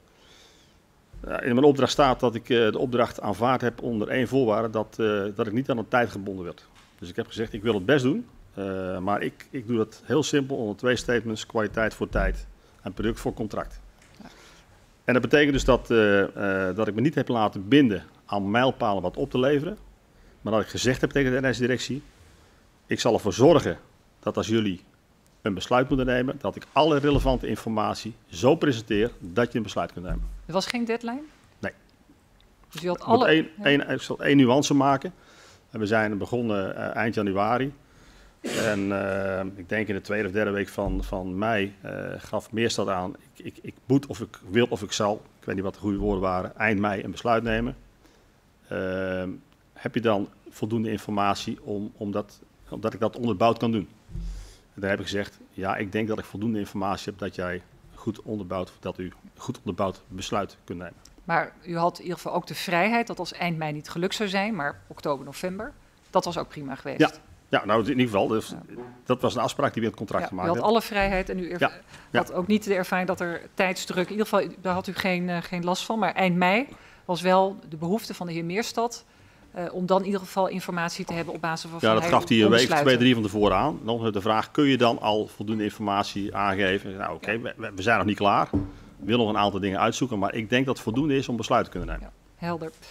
Ja, in mijn opdracht staat dat ik uh, de opdracht aanvaard heb onder één voorwaarde, dat, uh, dat ik niet aan de tijd gebonden werd. Dus ik heb gezegd, ik wil het best doen, uh, maar ik, ik doe dat heel simpel onder twee statements, kwaliteit voor tijd en product voor contract. Ja. En dat betekent dus dat, uh, uh, dat ik me niet heb laten binden aan mijlpalen wat op te leveren, maar dat ik gezegd heb tegen de N S-directie, ik zal ervoor zorgen dat als jullie een besluit moeten nemen, dat ik alle relevante informatie zo presenteer dat je een besluit kunt nemen. Er was geen deadline? Nee. Dus u had ik, alle... één, ja. één, ik zal één nuance maken. We zijn begonnen uh, eind januari. En uh, ik denk in de tweede of derde week van, van mei uh, gaf Meerstad aan, ik, ik, ik moet of ik wil of ik zal, ik weet niet wat de goede woorden waren, eind mei een besluit nemen. Uh, heb je dan voldoende informatie om, om dat, omdat ik dat onderbouwd kan doen? En daar heb ik gezegd, ja, ik denk dat ik voldoende informatie heb dat jij goed onderbouwd, dat u goed onderbouwd besluit kunt nemen. Maar u had in ieder geval ook de vrijheid dat als eind mei niet gelukt zou zijn, maar oktober, november, dat was ook prima geweest. Ja, ja nou in ieder geval, dus, ja. dat was een afspraak die we in het contract ja, gemaakt hebben. U had hebben. alle vrijheid en u erv- ja, ja. had ook niet de ervaring dat er tijdsdruk, in ieder geval, daar had u geen, uh, geen last van, maar eind mei was wel de behoefte van de heer Meerstad uh, om dan in ieder geval informatie te hebben op basis van Ja, dat hij gaf hij een week, besluiten. twee, drie van tevoren aan. Dan de vraag, kun je dan al voldoende informatie aangeven? Nou oké, okay, ja. we, we zijn nog niet klaar. We willen nog een aantal dingen uitzoeken, maar ik denk dat het voldoende is om besluit te kunnen nemen. Ja, helder.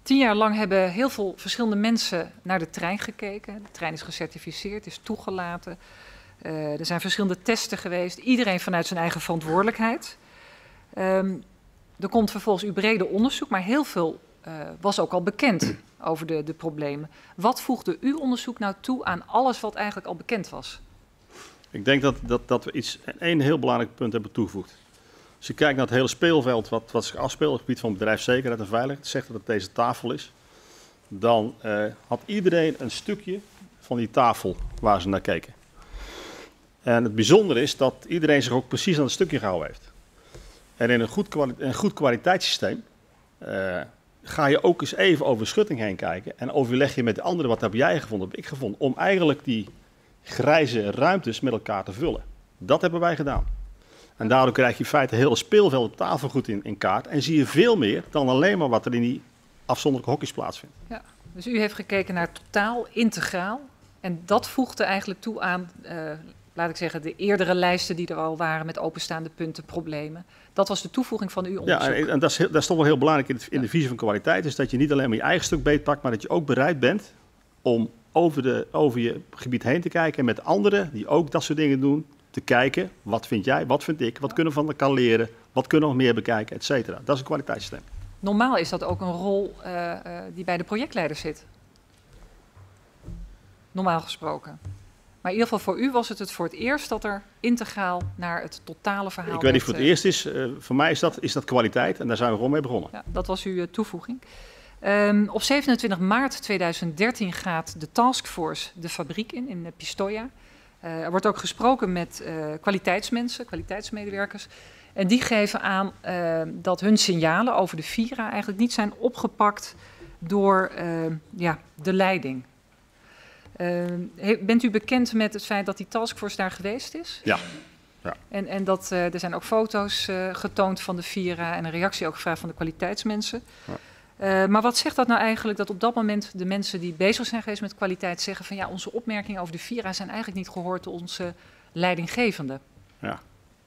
Tien jaar lang hebben heel veel verschillende mensen naar de trein gekeken. De trein is gecertificeerd, is toegelaten. Uh, er zijn verschillende testen geweest. Iedereen vanuit zijn eigen verantwoordelijkheid. Um, er komt vervolgens uw brede onderzoek, maar heel veel uh, was ook al bekend over de, de problemen. Wat voegde uw onderzoek nou toe aan alles wat eigenlijk al bekend was? Ik denk dat, dat, dat we iets, één heel belangrijk punt hebben toegevoegd. Als je kijkt naar het hele speelveld wat, wat zich afspeelt op het gebied van bedrijfszekerheid en veiligheid, zegt dat het deze tafel is, dan uh, had iedereen een stukje van die tafel waar ze naar keken. En het bijzondere is dat iedereen zich ook precies aan het stukje gehouden heeft. En in een goed, kwali- een goed kwaliteitssysteem uh, ga je ook eens even over schutting heen kijken en overleg je met de anderen, wat heb jij gevonden, heb ik gevonden, om eigenlijk die grijze ruimtes met elkaar te vullen. Dat hebben wij gedaan. En daardoor krijg je in feite heel het speelveld op tafel goed in, in kaart en zie je veel meer dan alleen maar wat er in die afzonderlijke hokjes plaatsvindt. Ja, dus u heeft gekeken naar totaal, integraal en dat voegde eigenlijk toe aan, uh, laat ik zeggen, de eerdere lijsten die er al waren met openstaande punten, problemen. Dat was de toevoeging van uw onderzoek. Ja, en, en dat, is, dat is toch wel heel belangrijk in, het, in de visie van kwaliteit, is dat je niet alleen maar je eigen stuk beetpakt, maar dat je ook bereid bent om over, de, over je gebied heen te kijken en met anderen die ook dat soort dingen doen, te kijken, wat vind jij, wat vind ik, wat kunnen we van elkaar leren, wat kunnen we nog meer bekijken, et cetera. Dat is een kwaliteitssysteem. Normaal is dat ook een rol uh, uh, die bij de projectleider zit. Normaal gesproken. Maar in ieder geval voor u was het het voor het eerst dat er integraal naar het totale verhaal... Ik weet niet of het voor het eerst is. Uh, voor mij is dat, is dat kwaliteit en daar zijn we gewoon mee begonnen. Ja, dat was uw uh, toevoeging. Um, op zevenentwintig maart tweeduizend dertien gaat de taskforce de fabriek in, in Pistoia. Uh, er wordt ook gesproken met uh, kwaliteitsmensen, kwaliteitsmedewerkers. En die geven aan uh, dat hun signalen over de Vira eigenlijk niet zijn opgepakt door uh, ja, de leiding. Uh, he, bent u bekend met het feit dat die taskforce daar geweest is? Ja. ja. En, en dat, uh, er zijn ook foto's uh, getoond van de Vira en een reactie ook gevraagd van de kwaliteitsmensen. Ja. Uh, maar wat zegt dat nou eigenlijk dat op dat moment de mensen die bezig zijn geweest met kwaliteit zeggen van ja, onze opmerkingen over de Vira zijn eigenlijk niet gehoord door onze leidinggevende? Ja.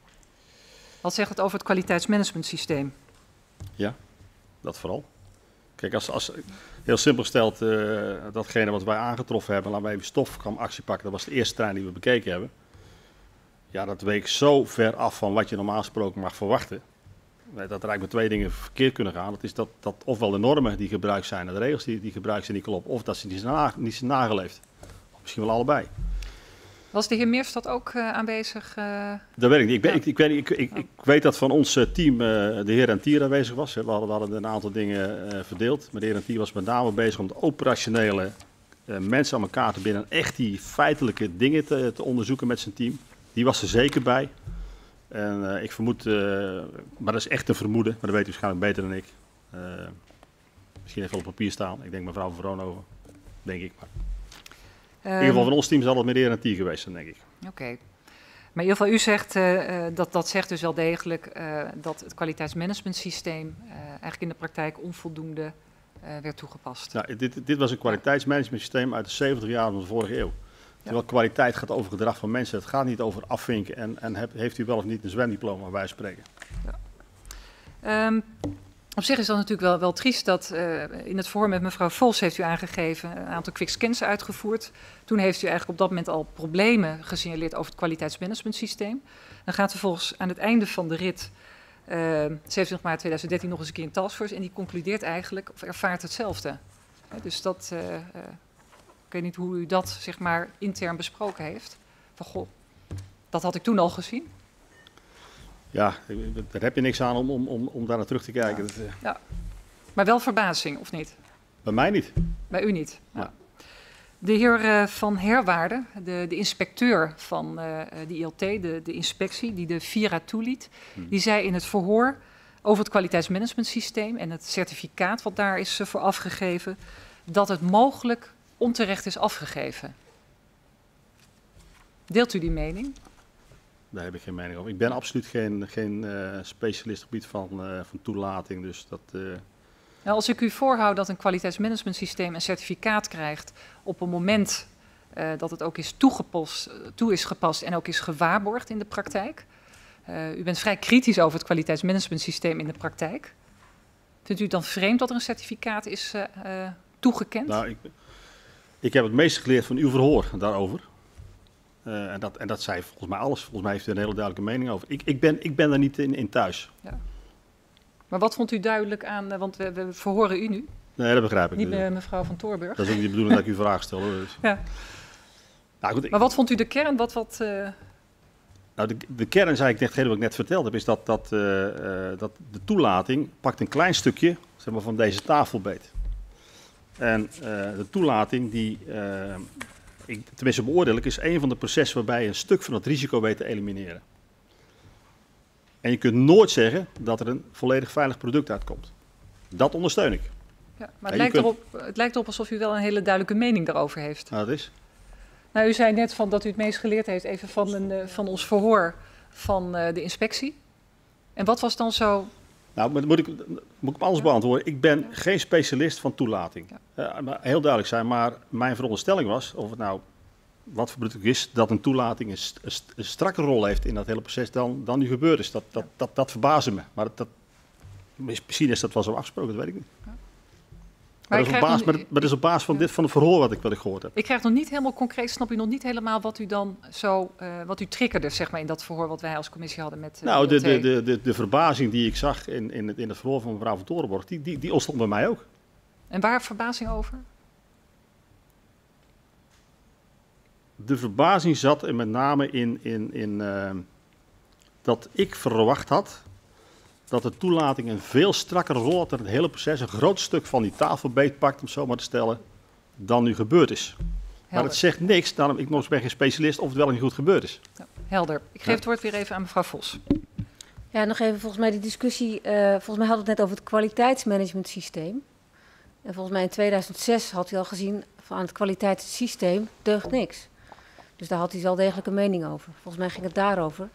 Wat zegt het over het kwaliteitsmanagementsysteem? Ja, dat vooral. Kijk, als, als heel simpel gesteld, uh, datgene wat wij aangetroffen hebben, laten we even stofkamactie pakken, dat was de eerste trein die we bekeken hebben. Ja, dat week zo ver af van wat je normaal gesproken mag verwachten. Dat er eigenlijk met twee dingen verkeerd kunnen gaan. Dat is dat, dat ofwel de normen die gebruikt zijn en de regels die, die gebruikt zijn niet kloppen, of dat ze niet zijn, na, niet zijn nageleefd. Of misschien wel allebei. Was de heer Meerstad ook uh, aanwezig? Uh... Dat weet ik niet. Ik, ben, ja. ik, ik, weet, ik, ik, ik weet dat van ons team uh, de heer Rentier aanwezig was. We hadden, we hadden een aantal dingen uh, verdeeld. Maar de heer Rentier was met name bezig om de operationele uh, mensen aan elkaar te binden. En echt die feitelijke dingen te, te onderzoeken met zijn team. Die was er zeker bij. En uh, ik vermoed, uh, maar dat is echt een vermoeden, maar dat weet u waarschijnlijk beter dan ik. Uh, misschien even op papier staan. Ik denk mevrouw Van Vroonhoven, denk ik. Maar in ieder geval van ons team zal het met de heer Rentier geweest zijn, denk ik. Oké. Okay. Maar in ieder geval, u zegt, uh, dat, dat zegt dus wel degelijk uh, dat het kwaliteitsmanagementsysteem uh, eigenlijk in de praktijk onvoldoende uh, werd toegepast. Ja, dit, dit was een kwaliteitsmanagementsysteem uit de zeventig jaren van de vorige eeuw. Terwijl kwaliteit gaat over gedrag van mensen. Het gaat niet over afvinken en, en heb, heeft u wel of niet een zwemdiploma, wij spreken. Ja. Um, op zich is dat natuurlijk wel, wel triest dat uh, in het verhoor met mevrouw Vos heeft u aangegeven een aantal quickscans uitgevoerd. Toen heeft u eigenlijk op dat moment al problemen gesignaleerd over het kwaliteitsmanagementsysteem. Dan gaat vervolgens aan het einde van de rit, uh, zevenentwintig maart tweeduizend dertien, nog eens een keer een taskforce en die concludeert eigenlijk of ervaart hetzelfde. Ja, dus dat... Uh, uh, Ik weet niet hoe u dat, zeg maar, intern besproken heeft. Van, goh, dat had ik toen al gezien. Ja, daar heb je niks aan om, om, om, om daar naar terug te kijken. Ja. Dat, uh... ja. Maar wel verbazing, of niet? Bij mij niet. Bij u niet. Ja. Ja. De heer uh, Van Herwaarde, de, de inspecteur van uh, de I L T, de, de inspectie, die de Vira toeliet, hmm. die zei in het verhoor over het kwaliteitsmanagementsysteem en het certificaat wat daar is uh, voor afgegeven, dat het mogelijk onterecht is afgegeven. Deelt u die mening? Daar heb ik geen mening over. Ik ben absoluut geen, geen uh, specialist op het gebied van, uh, van toelating. Dus dat, uh... nou, als ik u voorhoud dat een kwaliteitsmanagementsysteem een certificaat krijgt op een moment uh, dat het ook is toegepast, toe is gepast en ook is gewaarborgd in de praktijk. Uh, u bent vrij kritisch over het kwaliteitsmanagementsysteem in de praktijk. Vindt u het dan vreemd dat er een certificaat is uh, uh, toegekend? Nou, ik, ik heb het meeste geleerd van uw verhoor daarover. Uh, en, dat, en dat zei volgens mij alles. Volgens mij heeft u een hele duidelijke mening over. Ik, ik, ben, ik ben daar niet in, in thuis. Ja. Maar wat vond u duidelijk aan, uh, want we, we verhoren u nu. Nee, dat begrijp ik. Niet uh, mevrouw van Toorburg. Dat is ook niet de bedoeling dat ik u vragen stel. Dus. Ja. Nou, goed, ik, maar wat vond u de kern? Wat, wat, uh... Nou, de, de kern, zei ik net, wat ik net verteld heb, is dat, dat, uh, uh, dat de toelating pakt een klein stukje zeg maar, van deze tafelbeet. En uh, de toelating, die, uh, ik, tenminste beoordeel ik, is een van de processen waarbij je een stuk van het risico weet te elimineren. En je kunt nooit zeggen dat er een volledig veilig product uitkomt. Dat ondersteun ik. Ja, maar het lijkt, kunt... erop, het lijkt erop alsof u wel een hele duidelijke mening daarover heeft. Nou, dat is... Nou, u zei net van dat u het meest geleerd heeft even van, een, van ons verhoor van uh, de inspectie. En wat was dan zo... Nou, moet ik, moet ik alles beantwoorden. Ik ben ja. geen specialist van toelating. Ja. Uh, maar heel duidelijk zijn, maar mijn veronderstelling was, of het nou wat voor product is, dat een toelating een, st een strakke rol heeft in dat hele proces dan, dan nu gebeurd is. Dat, dat, ja. dat, dat verbaasde me. Maar dat, dat, misschien is dat wel zo afgesproken, dat weet ik niet. Ja. Maar, maar, dat basis, nog, maar dat is op basis van, ja. dit, van het verhoor wat ik, wat ik gehoord heb. Ik krijg nog niet helemaal concreet, snap u nog niet helemaal wat u dan zo, uh, wat u triggerde, zeg maar, in dat verhoor wat wij als commissie hadden met... Uh, nou, de, de, de, de, de verbazing die ik zag in, in, het, in het verhoor van mevrouw van Torenborg, die, die, die ontstond bij mij ook. En waar verbazing over? De verbazing zat er met name in, in, in uh, dat ik verwacht had dat de toelating een veel strakkere rol had in het hele proces, een groot stuk van die tafelbeet pakt, om het zo maar te stellen, dan nu gebeurd is. Helder. Maar het zegt niks, daarom ik nog ben geen specialist, of het wel niet goed gebeurd is. Ja, helder. Ik geef ja. het woord weer even aan mevrouw Vos. Ja, nog even volgens mij die discussie, uh, volgens mij hadden we het net over het kwaliteitsmanagement systeem. En volgens mij in tweeduizend zes had u al gezien, van het kwaliteitssysteem deugt niks. Dus daar had hij wel degelijk een mening over. Volgens mij ging het daarover.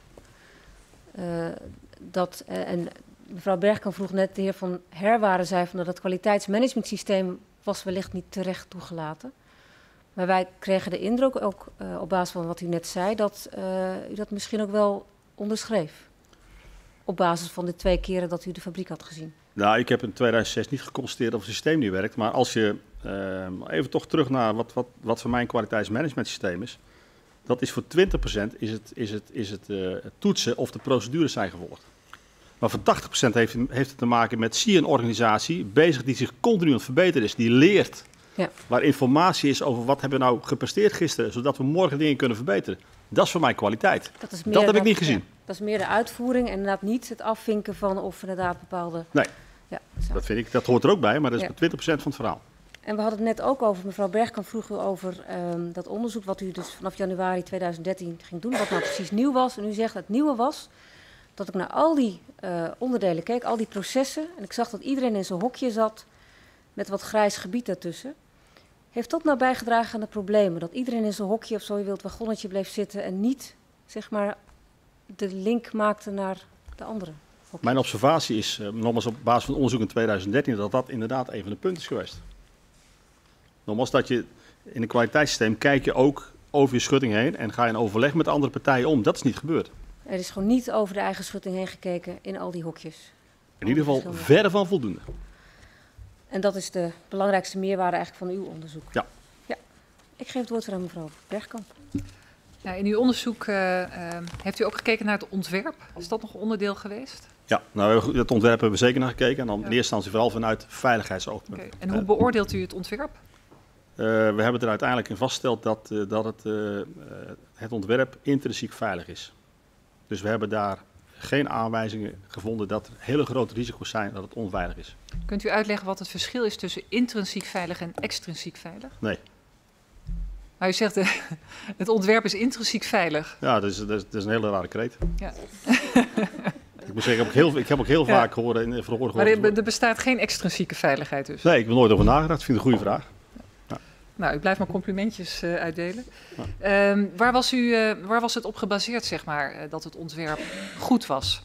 Uh, Dat, uh, en mevrouw Bergkamp vroeg net, de heer Van Herwaarden zei van dat het kwaliteitsmanagementsysteem was wellicht niet terecht toegelaten. Maar wij kregen de indruk, ook uh, op basis van wat u net zei, dat uh, u dat misschien ook wel onderschreef. Op basis van de twee keren dat u de fabriek had gezien. Nou, ik heb in tweeduizend zes niet geconstateerd of het systeem niet werkt. Maar als je uh, even toch terug naar wat, wat, wat voor mij een kwaliteitsmanagementsysteem is. Dat is voor twintig procent is het, is het, is het, uh, het toetsen of de procedures zijn gevolgd. Maar voor tachtig procent heeft, heeft het te maken met, zie je een organisatie bezig die zich continu aan het verbeteren is. Die leert, ja. Waar informatie is over wat hebben we nou gepresteerd gisteren, zodat we morgen dingen kunnen verbeteren. Dat is voor mij kwaliteit. Dat, is meer dat heb dat, ik niet gezien. Ja, dat is meer de uitvoering en inderdaad niet het afvinken van of inderdaad bepaalde... Nee, ja, dat, vind ik, dat hoort er ook bij, maar dat is ja. twintig procent van het verhaal. En we hadden het net ook over, mevrouw Bergkamp vroeg u over um, dat onderzoek wat u dus vanaf januari tweeduizend dertien ging doen, wat nou precies nieuw was. En u zegt dat het nieuwe was dat ik naar al die uh, onderdelen keek, al die processen, en ik zag dat iedereen in zijn hokje zat met wat grijs gebied daartussen. Heeft dat nou bijgedragen aan de problemen? Dat iedereen in zijn hokje of zo je wilt wagonnetje bleef zitten en niet, zeg maar, de link maakte naar de andere hokjes? Mijn observatie is, uh, nogmaals op basis van onderzoek in tweeduizend dertien, dat dat inderdaad een van de punten is geweest. Nogmaals, dat je in een kwaliteitssysteem kijk je ook over je schutting heen en ga je in overleg met andere partijen om. Dat is niet gebeurd. Er is gewoon niet over de eigen schutting heen gekeken in al die hokjes. In ieder geval verre van voldoende. En dat is de belangrijkste meerwaarde eigenlijk van uw onderzoek. Ja. Ja. Ik geef het woord weer aan mevrouw Bergkamp. Ja, in uw onderzoek uh, uh, heeft u ook gekeken naar het ontwerp. Is dat nog onderdeel geweest? Ja, nou, het ontwerp hebben we zeker naar gekeken. En dan ja. in eerste instantie vooral vanuit veiligheidsoogpunt. Okay. En hoe beoordeelt u het ontwerp? Uh, we hebben er uiteindelijk in vastgesteld dat, uh, dat het, uh, het ontwerp intrinsiek veilig is. Dus we hebben daar geen aanwijzingen gevonden dat er hele grote risico's zijn dat het onveilig is. Kunt u uitleggen wat het verschil is tussen intrinsiek veilig en extrinsiek veilig? Nee. Maar u zegt, uh, het ontwerp is intrinsiek veilig. Ja, dat is, dat is, dat is een hele rare kreet. Ja. Ik moet zeggen, ik heb ook heel, ik heb ook heel ja. vaak gehoord in de verhoor gehoord. Maar er, er bestaat geen extrinsieke veiligheid dus? Nee, ik heb er nooit over nagedacht. Ik vind het een goede vraag. Ja. Nou, u blijft maar complimentjes uh, uitdelen. Ja. Um, waar, was u, uh, waar was het op gebaseerd, zeg maar, uh, dat het ontwerp goed was?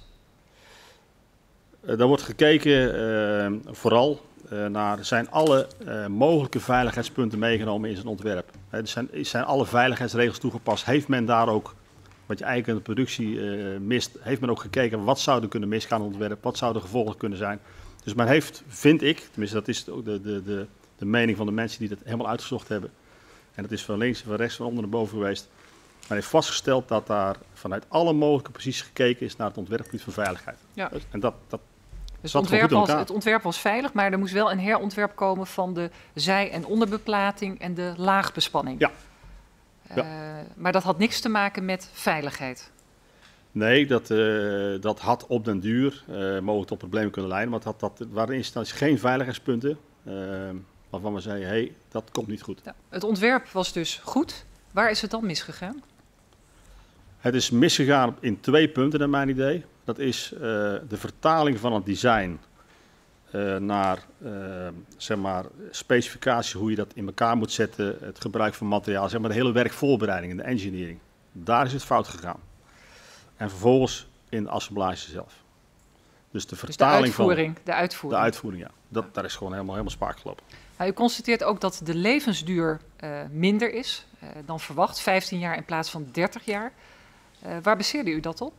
Uh, daar wordt gekeken uh, vooral uh, naar, zijn alle uh, mogelijke veiligheidspunten meegenomen in zijn ontwerp? Uh, er zijn, zijn alle veiligheidsregels toegepast? Heeft men daar ook, wat je eigenlijk in de productie uh, mist, heeft men ook gekeken wat zou er kunnen misgaan in het ontwerp? Wat zouden de gevolgen kunnen zijn? Dus men heeft, vind ik, tenminste dat is ook de, de, de, de mening van de mensen die dat helemaal uitgezocht hebben. En dat is van links, van rechts, van onder naar boven geweest. Men heeft vastgesteld dat daar vanuit alle mogelijke posities gekeken is naar het ontwerpgebied van veiligheid. Ja. En dat, dat dus zat het ontwerp, gewoon goed in was, het ontwerp was veilig, maar er moest wel een herontwerp komen van de zij- en onderbeplating en de laagbespanning. Ja. Uh, maar dat had niks te maken met veiligheid. Nee, dat, uh, dat had op den duur uh, mogelijk tot problemen kunnen leiden. Maar het, had, dat, het waren in instantie geen veiligheidspunten uh, waarvan we zeiden, hé, hey, dat komt niet goed. Ja, het ontwerp was dus goed. Waar is het dan misgegaan? Het is misgegaan in twee punten naar mijn idee. Dat is uh, de vertaling van het design uh, naar uh, zeg maar, specificatie, hoe je dat in elkaar moet zetten, het gebruik van materiaal, zeg maar de hele werkvoorbereiding en de engineering. Daar is het fout gegaan. En vervolgens in de assemblage zelf. Dus de vertaling dus de uitvoering, van... De uitvoering. De uitvoering, ja. Dat, ja. Daar is gewoon helemaal, helemaal spaak gelopen. Nou, u constateert ook dat de levensduur uh, minder is uh, dan verwacht. vijftien jaar in plaats van dertig jaar. Uh, waar baseerde u dat op?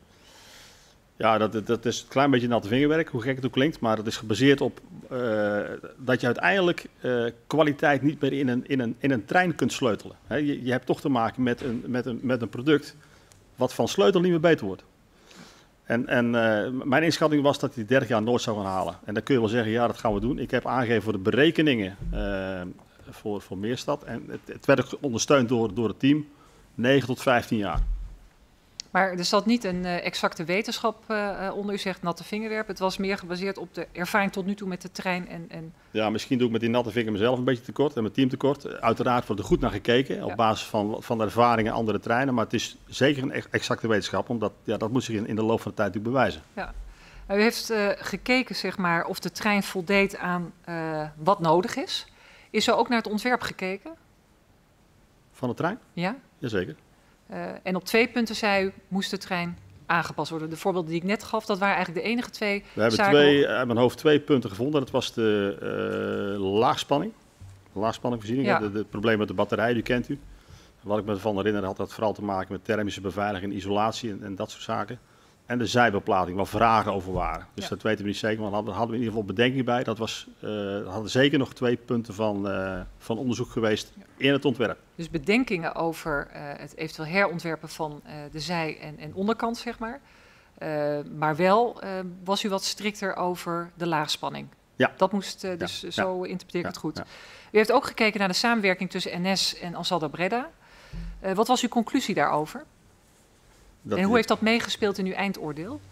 Ja, dat, dat is een klein beetje natte vingerwerk, hoe gek het ook klinkt. Maar dat is gebaseerd op uh, dat je uiteindelijk uh, kwaliteit niet meer in een, in een, in een trein kunt sleutelen. He, je, je hebt toch te maken met een, met, een, met een product wat van sleutel niet meer beter wordt. En, en uh, mijn inschatting was dat hij dertig jaar nooit zou gaan halen. En dan kun je wel zeggen, ja, dat gaan we doen. Ik heb aangegeven voor de berekeningen uh, voor, voor Meerstad. En het, het werd ondersteund door, door het team, negen tot vijftien jaar. Maar er zat niet een uh, exacte wetenschap uh, onder, u zegt natte vingerwerp. Het was meer gebaseerd op de ervaring tot nu toe met de trein. En, en... Ja, misschien doe ik met die natte vinger mezelf een beetje tekort en mijn team tekort. Uiteraard wordt er goed naar gekeken ja. op basis van, van de ervaringen andere treinen. Maar het is zeker een exacte wetenschap, omdat ja, dat moet zich in, in de loop van de tijd natuurlijk bewijzen. Ja. U heeft uh, gekeken zeg maar, of de trein voldeed aan uh, wat nodig is. Is er ook naar het ontwerp gekeken? Van de trein? Ja. Jazeker. Uh, en op twee punten zei u, moest de trein aangepast worden. De voorbeelden die ik net gaf, dat waren eigenlijk de enige twee We hebben zaken twee, uit mijn hoofd twee punten gevonden. Dat was de uh, laagspanning. De laagspanningvoorziening. Ja. De, de, het probleem met de batterij, die kent u. Wat ik me ervan herinner had dat vooral te maken met thermische beveiliging en isolatie en, en dat soort zaken. En de zijbeplating, waar vragen over waren. Dus ja. dat weten we niet zeker, maar daar hadden we in ieder geval bedenking bij. Dat was, uh, hadden zeker nog twee punten van, uh, van onderzoek geweest ja. in het ontwerp. Dus bedenkingen over uh, het eventueel herontwerpen van uh, de zij- en, en onderkant, zeg maar. Uh, maar wel uh, was u wat strikter over de laagspanning. Ja. Dat moest, uh, dus ja. zo interpreteer ik ja. het goed. Ja. U heeft ook gekeken naar de samenwerking tussen N S en Ansaldo Breda. Uh, wat was uw conclusie daarover? Dat en hoe heeft dat meegespeeld in uw eindoordeel?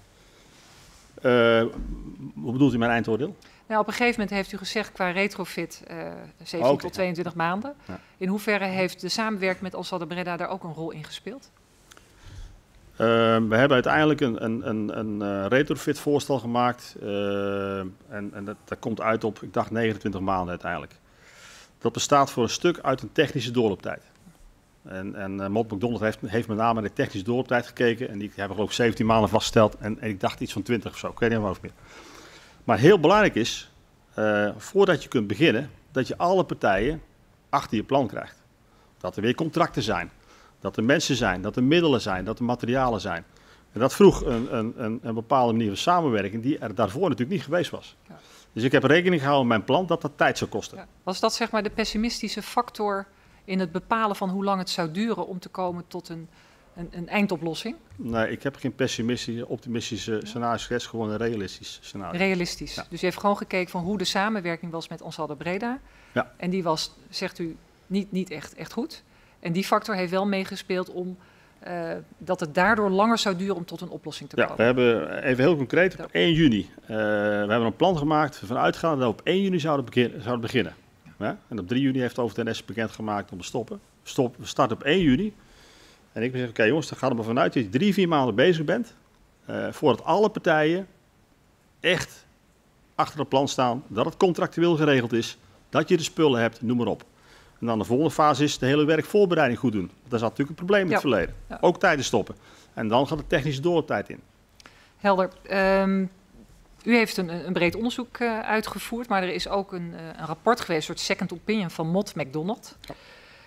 Uh, hoe bedoelt u mijn eindoordeel? Nou, op een gegeven moment heeft u gezegd qua retrofit uh, zeventien okay. tot tweeëntwintig maanden. Ja. In hoeverre heeft de samenwerking met Ansaldo Breda daar ook een rol in gespeeld? Uh, we hebben uiteindelijk een, een, een, een uh, retrofit voorstel gemaakt. Uh, en en dat, dat komt uit op, ik dacht, negenentwintig maanden uiteindelijk. Dat bestaat voor een stuk uit een technische doorlooptijd. En, en uh, Mott MacDonald heeft, heeft met name naar de technische doorlooptijd gekeken. En die hebben geloof ik zeventien maanden vastgesteld. En, en ik dacht iets van twintig of zo. Ik weet niet of meer. Maar heel belangrijk is, uh, voordat je kunt beginnen, dat je alle partijen achter je plan krijgt. Dat er weer contracten zijn. Dat er mensen zijn. Dat er middelen zijn. Dat er materialen zijn. En dat vroeg een, een, een, een bepaalde manier van samenwerking die er daarvoor natuurlijk niet geweest was. Ja. Dus ik heb rekening gehouden met mijn plan dat dat tijd zou kosten. Ja. Was dat zeg maar de pessimistische factor in het bepalen van hoe lang het zou duren om te komen tot een, een, een eindoplossing? Nee, ik heb geen pessimistische, optimistische scenario geschetst, gewoon een realistisch scenario. Realistisch. Ja. Dus u heeft gewoon gekeken van hoe de samenwerking was met Ansaldo Breda. Ja. En die was, zegt u, niet, niet echt, echt goed. En die factor heeft wel meegespeeld om uh, dat het daardoor langer zou duren om tot een oplossing te ja, komen. We hebben, even heel concreet, op één juni, uh, we hebben een plan gemaakt vanuitgaande dat we op één juni zouden, begin, zouden beginnen. Ja? En op drie juni heeft over de N S bekendgemaakt om te stoppen. Stop, we starten op één juni. En ik zeg, oké okay, jongens, dan gaat er maar vanuit dat je drie, vier maanden bezig bent. Uh, voordat alle partijen echt achter het plan staan. Dat het contractueel geregeld is. Dat je de spullen hebt, noem maar op. En dan de volgende fase is de hele werkvoorbereiding goed doen. Daar zat natuurlijk een probleem in ja. het verleden. Ja. Ook tijden stoppen. En dan gaat de technische doorlooptijd in. Helder. Um, u heeft een, een breed onderzoek uh, uitgevoerd, maar er is ook een, uh, een rapport geweest, een soort second opinion van Mott MacDonald. Ja.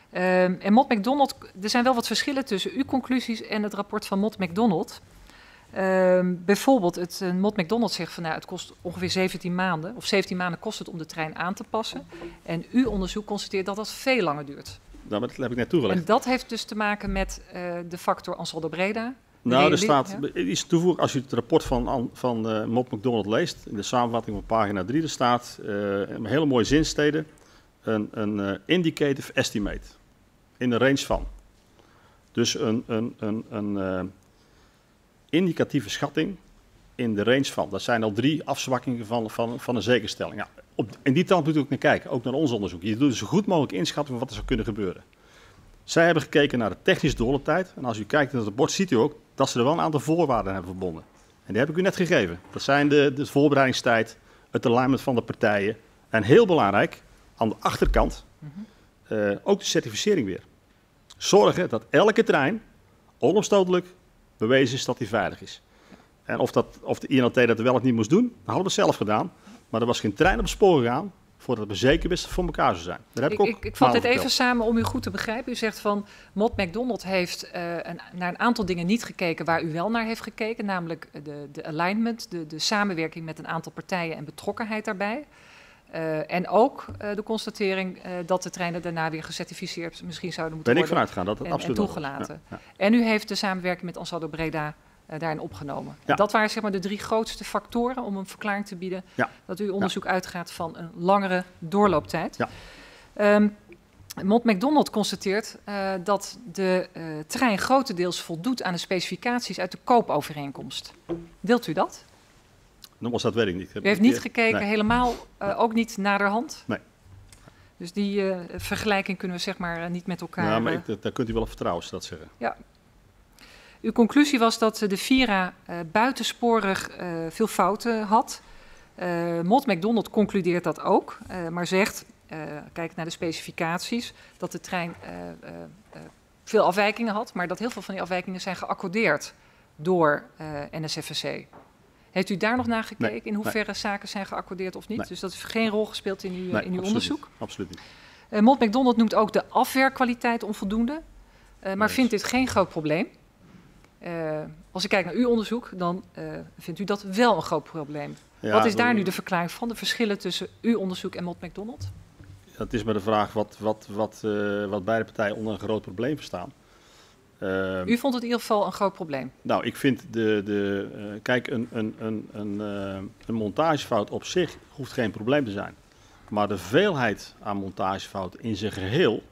Um, en Mott MacDonald, er zijn wel wat verschillen tussen uw conclusies en het rapport van Mott MacDonald. Uh, bijvoorbeeld, het uh, Mott MacDonald zegt van nou, het kost ongeveer zeventien maanden, of zeventien maanden kost het om de trein aan te passen. En uw onderzoek constateert dat dat veel langer duurt. Nou, dat heb ik net toegelegd. En dat heeft dus te maken met uh, de factor Ansaldo-Breda. Nou, er staat ja? iets toevoegen. Als u het rapport van, van uh, Mott MacDonald leest, in de samenvatting op pagina drie, er staat uh, een hele mooie zinsteden, een, een uh, indicative estimate, in de range van. Dus een, een, een, een uh, indicatieve schatting in de range van. Dat zijn al drie afzwakkingen van, van, van een zekerstelling. Ja, op, in die kant moet u ook naar kijken, ook naar ons onderzoek. Je doet dus zo goed mogelijk inschatten van wat er zou kunnen gebeuren. Zij hebben gekeken naar de technische doorlooptijd. En als u kijkt naar het rapport, ziet u ook dat ze er wel een aantal voorwaarden hebben verbonden. En die heb ik u net gegeven. Dat zijn de, de voorbereidingstijd, het alignment van de partijen. En heel belangrijk, aan de achterkant, uh, ook de certificering weer. Zorgen dat elke trein onomstotelijk bewezen is dat die veilig is. En of, dat, of de I N L T dat wel of niet moest doen, dat hadden we zelf gedaan. Maar er was geen trein op het spoor gegaan voordat we zeker wisten voor elkaar zou zijn. Daar heb ik, ik, ook ik, ik vat dit verteld. even samen om u goed te begrijpen. U zegt van Mott MacDonald heeft uh, een, naar een aantal dingen niet gekeken waar u wel naar heeft gekeken. Namelijk de, de alignment, de, de samenwerking met een aantal partijen en betrokkenheid daarbij. Uh, en ook uh, de constatering uh, dat de treinen daarna weer gecertificeerd misschien zouden moeten ben worden. Ben ik vanuit gaan, dat het en, absoluut en toegelaten. Ja, ja. En u heeft de samenwerking met Ansaldo-Breda uh, daarin opgenomen. Ja. Dat waren zeg maar de drie grootste factoren om een verklaring te bieden Ja. dat uw onderzoek ja. uitgaat van een langere doorlooptijd. Ja. Um, Mott MacDonald constateert uh, dat de uh, trein grotendeels voldoet aan de specificaties uit de koopovereenkomst. Deelt u dat? Nogmaals, dat weet ik niet. U heeft niet gekeken, nee. helemaal uh, nee. ook niet naderhand? Nee. Dus die uh, vergelijking kunnen we zeg maar uh, niet met elkaar... Ja, maar ik, daar kunt u wel op vertrouwen, dat zeggen. Ja. Uw conclusie was dat de Vira uh, buitensporig uh, veel fouten had. Uh, Mott MacDonald concludeert dat ook, uh, maar zegt, uh, kijk naar de specificaties, dat de trein uh, uh, uh, veel afwijkingen had, maar dat heel veel van die afwijkingen zijn geaccordeerd door uh, N S F S C. Heeft u daar nog naar gekeken, nee, in hoeverre nee. zaken zijn geaccordeerd of niet? Nee. Dus dat heeft geen rol gespeeld in uw, nee, in uw absoluut onderzoek? Niet. Absoluut niet. Uh, Mott MacDonald noemt ook de afwerkkwaliteit onvoldoende, uh, maar nee. vindt dit geen groot probleem. Uh, als ik kijk naar uw onderzoek, dan uh, vindt u dat wel een groot probleem. Ja, wat is daar nu de verklaring van, de verschillen tussen uw onderzoek en Mott MacDonald? Het is maar de vraag wat, wat, wat, uh, wat beide partijen onder een groot probleem verstaan. Uh, U vond het in ieder geval een groot probleem. Nou, ik vind de... de uh, kijk, een, een, een, een, uh, een montagefout op zich hoeft geen probleem te zijn. Maar de veelheid aan montagefouten in zijn geheel,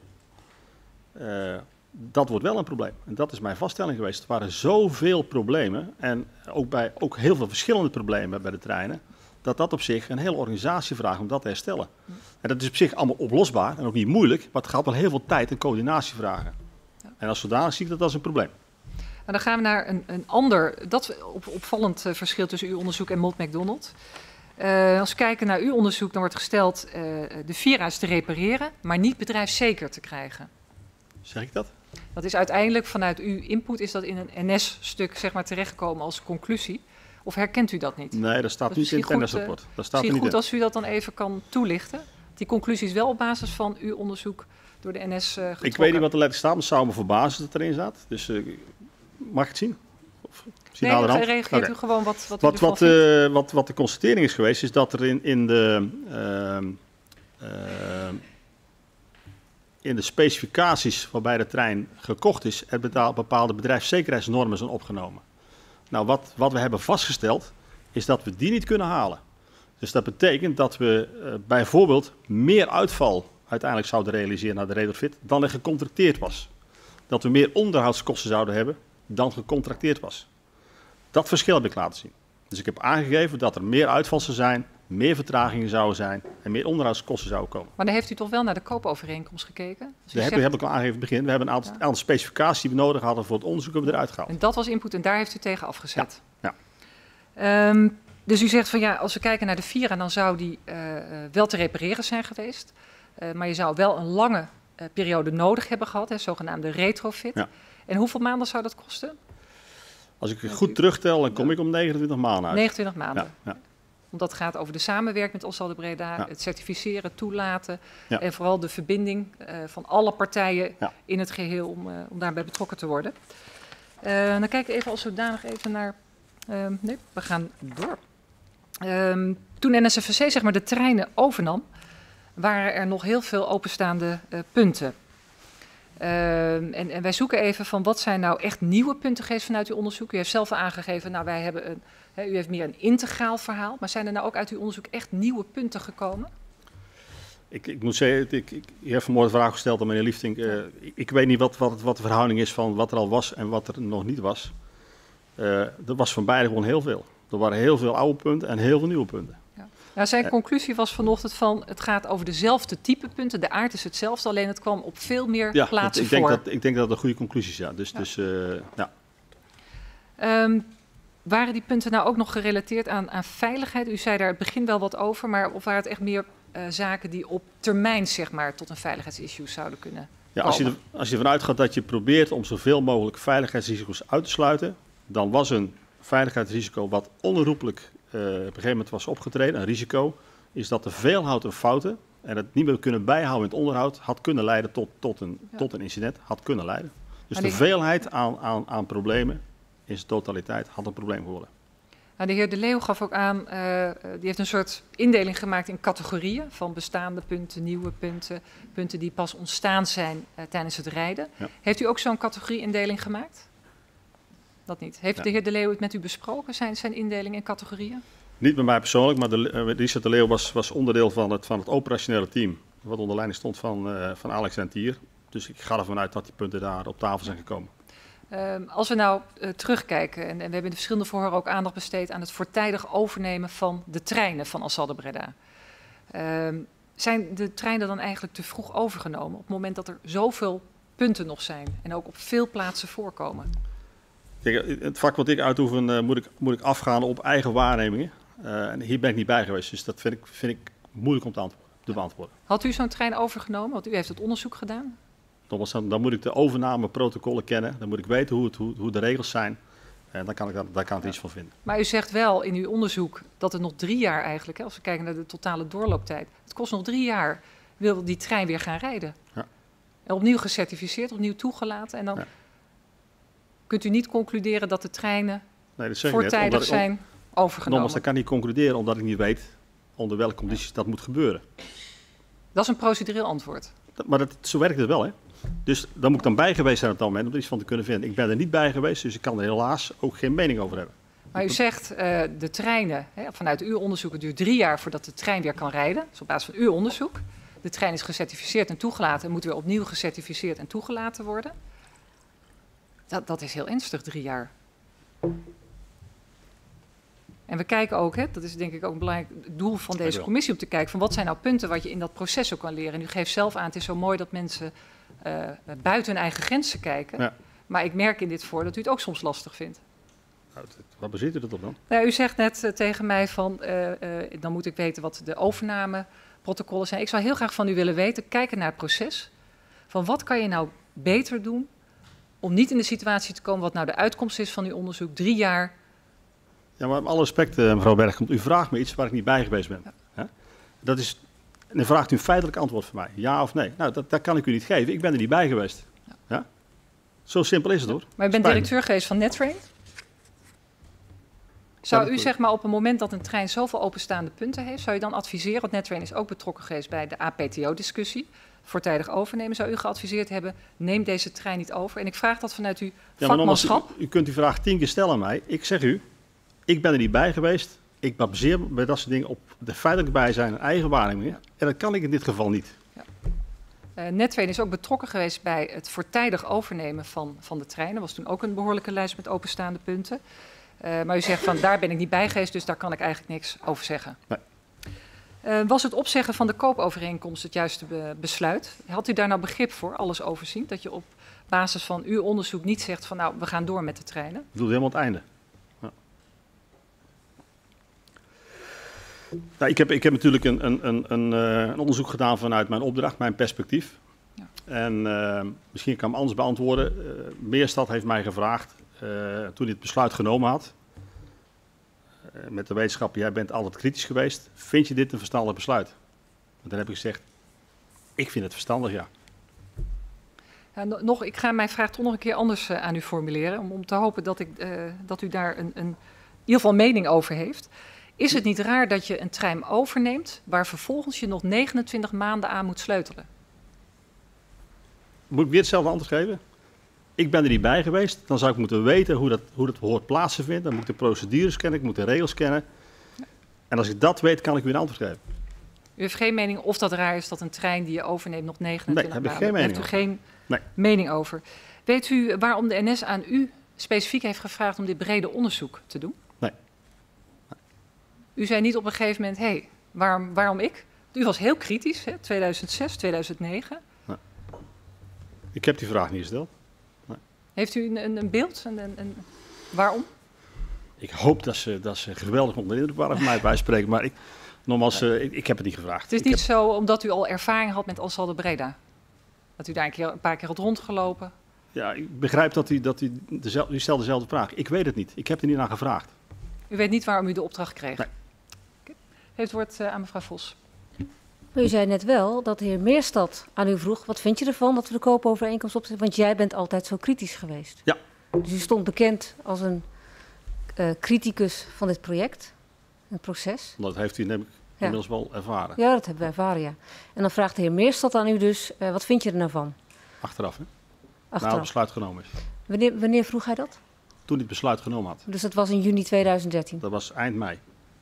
uh, dat wordt wel een probleem. En dat is mijn vaststelling geweest. Er waren zoveel problemen en ook, bij, ook heel veel verschillende problemen bij de treinen, dat dat op zich een hele organisatie vraagt om dat te herstellen. En dat is op zich allemaal oplosbaar en ook niet moeilijk, maar het gaat wel heel veel tijd en coördinatie vragen. Ja. En als zodanig zie ik dat als een probleem. En dan gaan we naar een, een ander, dat op, opvallend uh, verschil tussen uw onderzoek en Mott MacDonald. Uh, als we kijken naar uw onderzoek, dan wordt gesteld uh, de Vira's te repareren, maar niet bedrijfszeker te krijgen. Zeg ik dat? Dat is uiteindelijk vanuit uw input is dat in een N S-stuk zeg maar, terechtgekomen als conclusie. Of herkent u dat niet? Nee, dat staat dat niet in het N S-rapport. Dat staat misschien er niet goed in. Als u dat dan even kan toelichten. Die conclusie is wel op basis van uw onderzoek door de N S uh, getrokken. Ik weet niet wat er letterlijk staat, maar het zou me verbazen dat erin staat. Dus uh, mag ik het zien? Of, zie nee, dan reageert okay. u gewoon wat, wat wat, u ervan wat, vindt. uh, wat, wat de constatering is geweest, is dat er in, in de... Uh, uh, in de specificaties waarbij de trein gekocht is, er bepaalde bedrijfszekerheidsnormen zijn opgenomen. Nou, wat, wat we hebben vastgesteld, is dat we die niet kunnen halen. Dus dat betekent dat we uh, bijvoorbeeld meer uitval uiteindelijk zouden realiseren naar de retrofit dan er gecontracteerd was. Dat we meer onderhoudskosten zouden hebben dan gecontracteerd was. Dat verschil heb ik laten zien. Dus ik heb aangegeven dat er meer uitval zou zijn, meer vertragingen zouden zijn en meer onderhoudskosten zouden komen. Maar dan heeft u toch wel naar de koopovereenkomst gekeken? Dus Daar heb, zegt... heb ik al aangegeven in het begin. We hebben een aantal, ja. aantal specificaties die we nodig hadden voor het onderzoek hebben we eruit gehaald. En dat was input en daar heeft u tegen afgezet? Ja. ja. Um, dus u zegt van ja, als we kijken naar de Vira, dan zou die uh, wel te repareren zijn geweest. Uh, maar je zou wel een lange uh, periode nodig hebben gehad, hè, zogenaamde retrofit. Ja. En hoeveel maanden zou dat kosten? Als ik het goed terugtel, dan kom ja. ik om negenentwintig maanden uit. negenentwintig maanden. Ja. Ja. Want dat gaat over de samenwerking met Ansaldo-Breda, ja. het certificeren, toelaten ja. en vooral de verbinding uh, van alle partijen ja. in het geheel om, uh, om daarbij betrokken te worden. Uh, dan kijk ik even als zodanig even naar Um, nee, we gaan door. Um, toen N S F V C zeg maar, de treinen overnam, waren er nog heel veel openstaande uh, punten. Um, en, en wij zoeken even van wat zijn nou echt nieuwe punten geweest vanuit uw onderzoek. U heeft zelf al aangegeven, nou wij hebben een, hè, u heeft meer een integraal verhaal. Maar zijn er nou ook uit uw onderzoek echt nieuwe punten gekomen? Ik, ik moet zeggen, ik, ik, je hebt vanmorgen de vraag gesteld aan meneer Liefdink. Uh, ik, ik weet niet wat, wat, wat de verhouding is van wat er al was en wat er nog niet was. Uh, er was van beide gewoon heel veel. Er waren heel veel oude punten en heel veel nieuwe punten. Ja. Nou, zijn conclusie was vanochtend van het gaat over dezelfde type punten. De aard is hetzelfde, alleen het kwam op veel meer ja, plaatsen ik denk voor. Dat, ik denk dat dat een goede conclusie is, ja. Dus, ja. Dus, uh, ja. Um, waren die punten nou ook nog gerelateerd aan, aan veiligheid? U zei daar het begin wel wat over, maar of waren het echt meer uh, zaken die op termijn zeg maar, tot een veiligheidsissue zouden kunnen ja, als je, er, als je ervan uitgaat dat je probeert om zoveel mogelijk veiligheidsrisico's uit te sluiten, dan was een veiligheidsrisico wat onherroepelijk uh, op een gegeven moment was opgetreden. Een risico is dat de veelhoud en fouten en het niet meer kunnen bijhouden in het onderhoud had kunnen leiden tot, tot, een, ja. tot een incident, had kunnen leiden. Dus die, de veelheid aan, aan, aan problemen in zijn totaliteit had een probleem geworden. Nou, de heer De Leeuw gaf ook aan, uh, die heeft een soort indeling gemaakt in categorieën van bestaande punten, nieuwe punten, punten die pas ontstaan zijn uh, tijdens het rijden. Ja. Heeft u ook zo'n categorie-indeling gemaakt? Dat niet. Heeft ja. de heer De Leeuw het met u besproken, zijn, zijn indeling in categorieën? Niet met mij persoonlijk, maar de, uh, Richard De Leeuw was, was onderdeel van het, van het operationele team, wat onder leiding stond van, uh, van Alex Rentier. Dus ik ga ervan uit dat die punten daar op tafel zijn gekomen. Um, als we nou uh, terugkijken, en, en we hebben in de verschillende verhoren ook aandacht besteed aan het voortijdig overnemen van de treinen van Ansaldo Breda. Um, zijn de treinen dan eigenlijk te vroeg overgenomen op het moment dat er zoveel punten nog zijn en ook op veel plaatsen voorkomen? Kijk, het vak wat ik uitoefen uh, moet, ik, moet ik afgaan op eigen waarnemingen. Uh, en hier ben ik niet bij geweest, dus dat vind ik, vind ik moeilijk om te, antwoorden, te beantwoorden. Had u zo'n trein overgenomen? Want u heeft het onderzoek gedaan. Dan moet ik de overnameprotocollen kennen, dan moet ik weten hoe, het, hoe, hoe de regels zijn en dan kan ik daar, daar kan ik ja. iets van vinden. Maar u zegt wel in uw onderzoek dat het nog drie jaar eigenlijk, hè, als we kijken naar de totale doorlooptijd, het kost nog drie jaar, wil die trein weer gaan rijden. Ja. En opnieuw gecertificeerd, opnieuw toegelaten en dan ja. kunt u niet concluderen dat de treinen nee, dat voortijdig net, zijn om, overgenomen. Nogmaals, dat kan ik niet concluderen omdat ik niet weet onder welke condities ja. dat moet gebeuren. Dat is een procedureel antwoord. Dat, maar dat, zo werkt het wel, hè? Dus daar moet ik dan bij geweest zijn op dat moment om er iets van te kunnen vinden. Ik ben er niet bij geweest, dus ik kan er helaas ook geen mening over hebben. Maar u zegt uh, de treinen, hè, vanuit uw onderzoek, het duurt drie jaar voordat de trein weer kan rijden. Dat is op basis van uw onderzoek. De trein is gecertificeerd en toegelaten en moet weer opnieuw gecertificeerd en toegelaten worden. Dat, dat is heel ernstig, drie jaar. En we kijken ook, hè, dat is denk ik ook een belangrijk doel van deze commissie, om te kijken van wat zijn nou punten wat je in dat proces ook kan leren. En u geeft zelf aan, het is zo mooi dat mensen uh, buiten hun eigen grenzen kijken. Ja. Maar ik merk in dit voor dat u het ook soms lastig vindt. Nou, wat baseert u dat op dan? Nou, u zegt net uh, tegen mij van, uh, uh, dan moet ik weten wat de overnameprotocollen zijn. Ik zou heel graag van u willen weten, kijken naar het proces. Van wat kan je nou beter doen om niet in de situatie te komen wat nou de uitkomst is van uw onderzoek, drie jaar. Ja, maar met alle respect, uh, mevrouw Bergkamp, u vraagt me iets waar ik niet bij geweest ben. Ja. Hè? Dat is, en dan vraagt u een feitelijk antwoord van mij, ja of nee. Nou, dat, dat kan ik u niet geven, ik ben er niet bij geweest. Ja. Ja? Zo simpel is het hoor. Maar u bent directeur geweest van Netrain? Zou ja, u zeg maar op het moment dat een trein zoveel openstaande punten heeft, zou u dan adviseren, want Netrain is ook betrokken geweest bij de A P T O-discussie, voortijdig overnemen, zou u geadviseerd hebben, neem deze trein niet over? En ik vraag dat vanuit uw ja, vakmanschap. U, u kunt die vraag tien keer stellen aan mij. Ik zeg u, ik ben er niet bij geweest. Ik baseer bij dat soort dingen op de feitelijke bijzijn en eigen waarnemingen. En dat kan ik in dit geval niet. Ja. Uh, Netrain is ook betrokken geweest bij het voortijdig overnemen van, van de treinen. Er was toen ook een behoorlijke lijst met openstaande punten. Uh, maar u zegt van daar ben ik niet bij geweest, dus daar kan ik eigenlijk niks over zeggen. Nee. Uh, was het opzeggen van de koopovereenkomst het juiste be besluit? Had u daar nou begrip voor, alles overzien? Dat je op basis van uw onderzoek niet zegt van nou, we gaan door met de treinen? Ik bedoel helemaal het einde. Ja. Nou, ik, heb, ik heb natuurlijk een, een, een, een, een onderzoek gedaan vanuit mijn opdracht, mijn perspectief. Ja. En uh, misschien kan ik hem anders beantwoorden. Uh, Meerstad heeft mij gevraagd, uh, toen hij het besluit genomen had, met de wetenschap, jij bent altijd kritisch geweest. Vind je dit een verstandig besluit? En dan heb ik gezegd, ik vind het verstandig, ja. ja nog, ik ga mijn vraag toch nog een keer anders uh, aan u formuleren. Om, om te hopen dat, ik, uh, dat u daar een, een in ieder geval een mening over heeft. Is het niet raar dat je een trein overneemt waar vervolgens je nog negenentwintig maanden aan moet sleutelen? Moet ik weer hetzelfde antwoord geven? Ik ben er niet bij geweest. Dan zou ik moeten weten hoe dat, hoe dat hoort plaats te vinden. Dan moet ik de procedures kennen, ik moet de regels kennen. En als ik dat weet, kan ik weer een antwoord geven. U heeft geen mening of dat raar is dat een trein die je overneemt nog negenentwintig nee, maanden? Heb ik geen mening Heeft u over. geen nee. mening over? Weet u waarom de N S aan u specifiek heeft gevraagd om dit brede onderzoek te doen? Nee. nee. U zei niet op een gegeven moment, hé, hey, waarom, waarom ik? U was heel kritisch, hè, tweeduizend zes, tweeduizend negen. Nee. Ik heb die vraag niet gesteld. Nee. Heeft u een, een beeld? Een, een, een, waarom? Ik hoop dat ze, dat ze geweldig onder de indruk waren van mij bij spreken, maar ik, nogmaals, uh, ik, ik heb het niet gevraagd. Het is ik niet heb... zo omdat u al ervaring had met Ansaldo Breda? Dat u daar een, keer, een paar keer had rondgelopen? Ja, ik begrijp dat u, dat u, dezelfde, u stelt dezelfde vraag. Ik weet het niet. Ik heb er niet naar gevraagd. U weet niet waarom u de opdracht kreeg? Nee. Okay. Heeft het woord uh, aan mevrouw Vos. U zei net wel dat de heer Meerstad aan u vroeg, wat vind je ervan dat we de koopovereenkomst opzetten? Want jij bent altijd zo kritisch geweest. Ja. Dus u stond bekend als een uh, criticus van dit project, het proces. Dat heeft u neem ik ja. inmiddels wel ervaren. Ja, dat hebben we ervaren, ja. En dan vraagt de heer Meerstad aan u dus, uh, wat vind je er nou van? Achteraf, hè? Achteraf. Nou, het besluit genomen is. Wanneer, wanneer vroeg hij dat? Toen hij het besluit genomen had. Dus dat was in juni tweeduizend dertien? Dat was eind mei.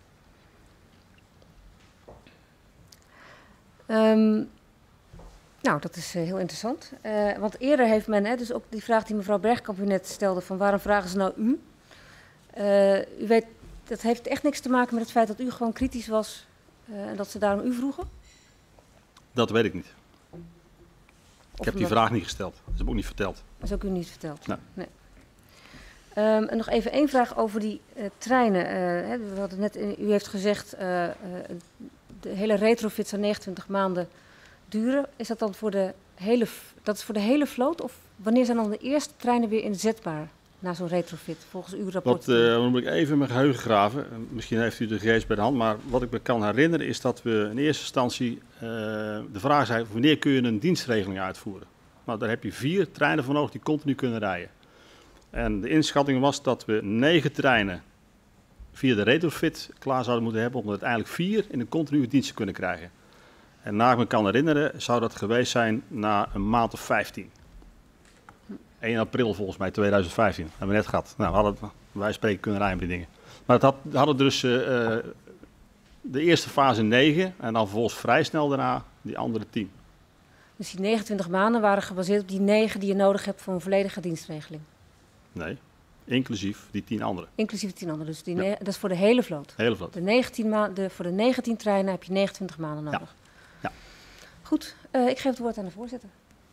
Um, nou, dat is uh, heel interessant. Uh, want eerder heeft men, hè, dus ook die vraag die mevrouw Bergkamp u net stelde, van waarom vragen ze nou u? Uh, u weet, dat heeft echt niks te maken met het feit dat u gewoon kritisch was uh, en dat ze daarom u vroegen? Dat weet ik niet. Of ik heb die omdat... vraag niet gesteld. Dat heb ik ook niet verteld. Dat is ook u niet verteld? Nee. nee. Um, en nog even één vraag over die uh, treinen. Uh, hè, we hadden net, u heeft gezegd, uh, uh, de hele retrofit zou negenentwintig maanden duren. Is dat dan voor de hele, dat is voor de hele vloot? Of wanneer zijn dan de eerste treinen weer inzetbaar na zo'n retrofit, volgens uw rapport? Wat, uh, dan moet ik even mijn geheugen graven. Misschien heeft u de gegevens bij de hand. Maar wat ik me kan herinneren is dat we in eerste instantie uh, de vraag zei, wanneer kun je een dienstregeling uitvoeren? Nou, daar heb je vier treinen voor nodig die continu kunnen rijden. En de inschatting was dat we negen treinen via de retrofit klaar zouden moeten hebben om uiteindelijk vier in een continue dienst te kunnen krijgen. En naar ik me kan herinneren zou dat geweest zijn na een maand of vijftien. één april volgens mij tweeduizend vijftien, dat hebben we net gehad. Nou, we hadden, wij spreken kunnen rijden met die dingen. Maar dat had, we hadden dus uh, de eerste fase negen en dan vervolgens vrij snel daarna die andere tien. Dus die negenentwintig maanden waren gebaseerd op die negen die je nodig hebt voor een volledige dienstregeling? Nee, inclusief die tien andere. Inclusief de tien andere, dus die ja. dat is voor de hele vloot? Hele vloot. De negentien ma- de, voor de negentien treinen heb je negenentwintig maanden nodig? Ja. ja. Goed, uh, ik geef het woord aan de voorzitter.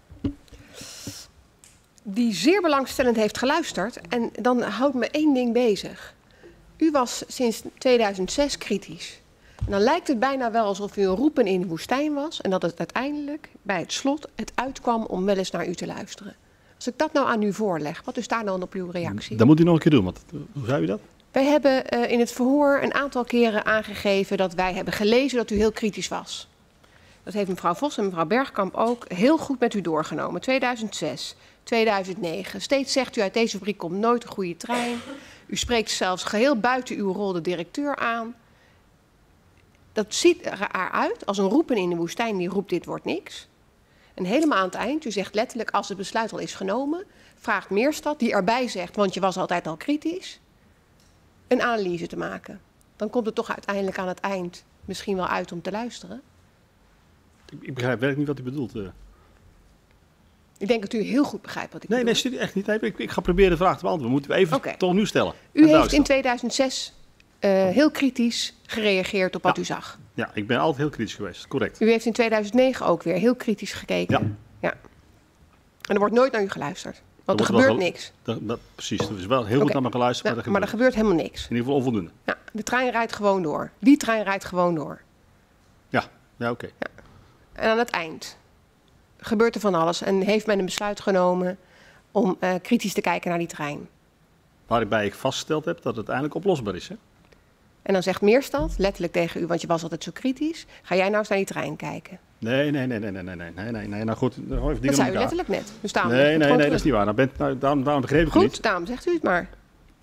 Die zeer belangstellend heeft geluisterd. En dan houdt me één ding bezig. U was sinds tweeduizend zes kritisch. En dan lijkt het bijna wel alsof u een roepen in de woestijn was. En dat het uiteindelijk bij het slot het uitkwam om wel eens naar u te luisteren. Als ik dat nou aan u voorleg, wat is daar dan op uw reactie? Dat moet u nog een keer doen, want hoe zei u dat? Wij hebben uh, in het verhoor een aantal keren aangegeven dat wij hebben gelezen dat u heel kritisch was. Dat heeft mevrouw Vos en mevrouw Bergkamp ook heel goed met u doorgenomen. tweeduizend zes, tweeduizend negen. Steeds zegt u uit deze fabriek komt nooit een goede trein. U spreekt zelfs geheel buiten uw rol de directeur aan. Dat ziet eruit als een roepen in de woestijn die roept dit wordt niks. En helemaal aan het eind, u zegt letterlijk als het besluit al is genomen, vraagt Meerstad, die erbij zegt, want je was altijd al kritisch, een analyse te maken. Dan komt het toch uiteindelijk aan het eind misschien wel uit om te luisteren. Ik, ik begrijp werkelijk niet wat u bedoelt. Uh. Ik denk dat u heel goed begrijpt wat ik nee, bedoel. Nee, echt niet. Nee, ik, ik ga proberen de vraag te beantwoorden. Moeten we even okay. toch nu stellen. U heeft in tweeduizend zes uh, heel kritisch gereageerd op wat ja. u zag. Ja, ik ben altijd heel kritisch geweest. Correct. U heeft in tweeduizend negen ook weer heel kritisch gekeken. Ja. ja. En er wordt nooit naar u geluisterd. Want er, er gebeurt wel, niks. Dat, dat, precies, er is wel heel okay. goed naar me geluisterd. Ja, maar, er maar er gebeurt helemaal niks. In ieder geval onvoldoende. Ja, de trein rijdt gewoon door. Die trein rijdt gewoon door. Ja, ja oké. Okay. Ja. En aan het eind gebeurt er van alles. En heeft men een besluit genomen om uh, kritisch te kijken naar die trein. Waarbij ik vastgesteld heb dat het uiteindelijk oplosbaar is. Hè? En dan zegt Meerstad, letterlijk tegen u, want je was altijd zo kritisch. Ga jij nou eens naar die trein kijken? Nee, nee, nee, nee, nee, nee, nee, nee, nee. Nou goed, dan even dat zei u letterlijk net. Dus nee, nee, nee, nee, dat is niet waar. Nou, bent, nou, daarom, daarom begreep ik Goed, het niet. daarom zegt u het maar.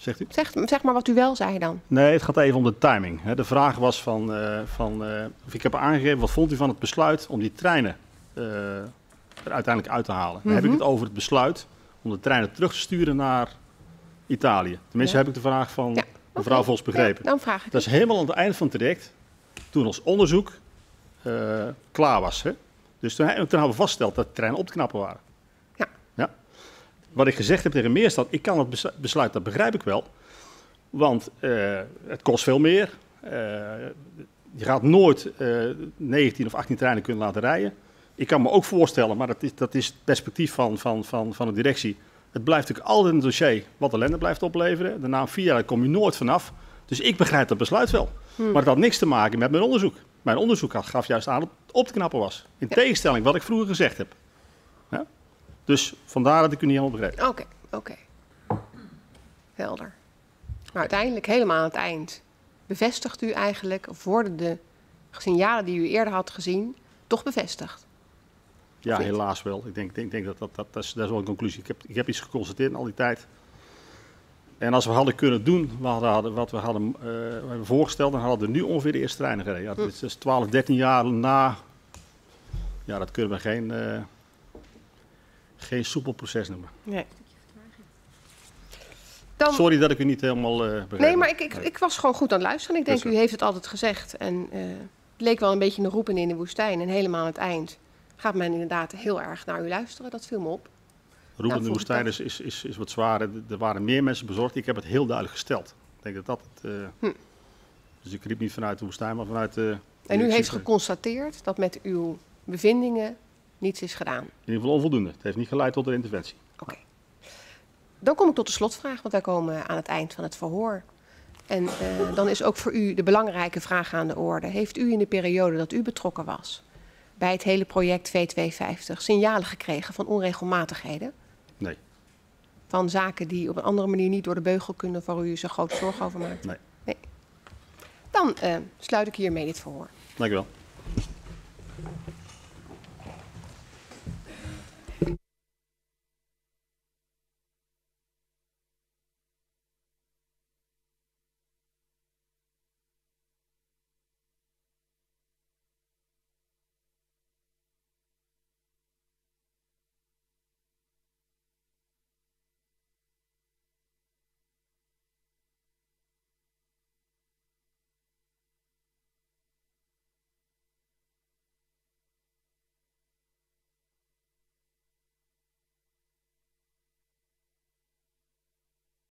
Zegt u? Zeg, zeg maar wat u wel zei dan. Nee, het gaat even om de timing. De vraag was van, uh, van uh, of ik heb aangegeven, wat vond u van het besluit om die treinen uh, er uiteindelijk uit te halen? Dan mm-hmm. heb ik het over het besluit om de treinen terug te sturen naar Italië. Tenminste ja. heb ik de vraag van ja. mevrouw okay. Vos begrepen. Ja, dan vraag ik dat is helemaal aan het eind van het traject, toen ons onderzoek uh, klaar was. Hè? Dus toen, toen hebben we vastgesteld dat de treinen op te knappen waren. Ja. Ja. Wat ik gezegd heb tegen Meerstad, ik kan het besluit, dat begrijp ik wel. Want uh, het kost veel meer. Uh, je gaat nooit uh, negentien of achttien treinen kunnen laten rijden. Ik kan me ook voorstellen, maar dat is, dat is het perspectief van, van, van, van de directie. Het blijft natuurlijk altijd een dossier wat ellende blijft opleveren. De na vier jaar daar kom je nooit vanaf. Dus ik begrijp dat besluit wel. Hmm. Maar het had niks te maken met mijn onderzoek. Mijn onderzoek gaf juist aan dat het op te knappen was. In ja. tegenstelling wat ik vroeger gezegd heb. Ja? Dus vandaar dat ik u niet helemaal begreep. Oké, okay, oké. Okay. Helder. Maar uiteindelijk, helemaal aan het eind, bevestigt u eigenlijk, of worden de signalen die u eerder had gezien, toch bevestigd? Ja, helaas wel. Ik denk, denk, denk dat, dat, dat, dat, is, dat is wel een conclusie. Ik heb, ik heb iets geconstateerd in al die tijd. En als we hadden kunnen doen wat we hadden, wat we hadden uh, we hebben voorgesteld, dan hadden we nu ongeveer de eerste treinen gereden. Ja, dat is dus twaalf, dertien jaar na. Ja, dat kunnen we geen, uh, geen soepel proces noemen. Nee. Dan... Sorry dat ik u niet helemaal uh, begreep. Nee, maar ik, ik, ik was gewoon goed aan het luisteren. Ik denk, u heeft het altijd gezegd. En uh, het leek wel een beetje een roepen in de woestijn. En helemaal aan het eind gaat men inderdaad heel erg naar u luisteren. Dat viel me op. Roepen in de woestijn is, is, is, is wat zwaarder. Er waren meer mensen bezorgd. Ik heb het heel duidelijk gesteld. Ik denk dat dat het... Uh, hm. Dus ik riep niet vanuit de woestijn, maar vanuit de... En u heeft geconstateerd dat met uw bevindingen niets is gedaan? In ieder geval onvoldoende. Het heeft niet geleid tot een interventie. Oké. Okay. Dan kom ik tot de slotvraag, want wij komen aan het eind van het verhoor. En uh, dan is ook voor u de belangrijke vraag aan de orde. Heeft u in de periode dat u betrokken was bij het hele project V tweehonderdvijftig signalen gekregen van onregelmatigheden? Nee. Van zaken die op een andere manier niet door de beugel kunnen, waar u zo grote zorgen over maakt? Nee. Nee. Dan uh, sluit ik hiermee dit verhoor. Dank u wel.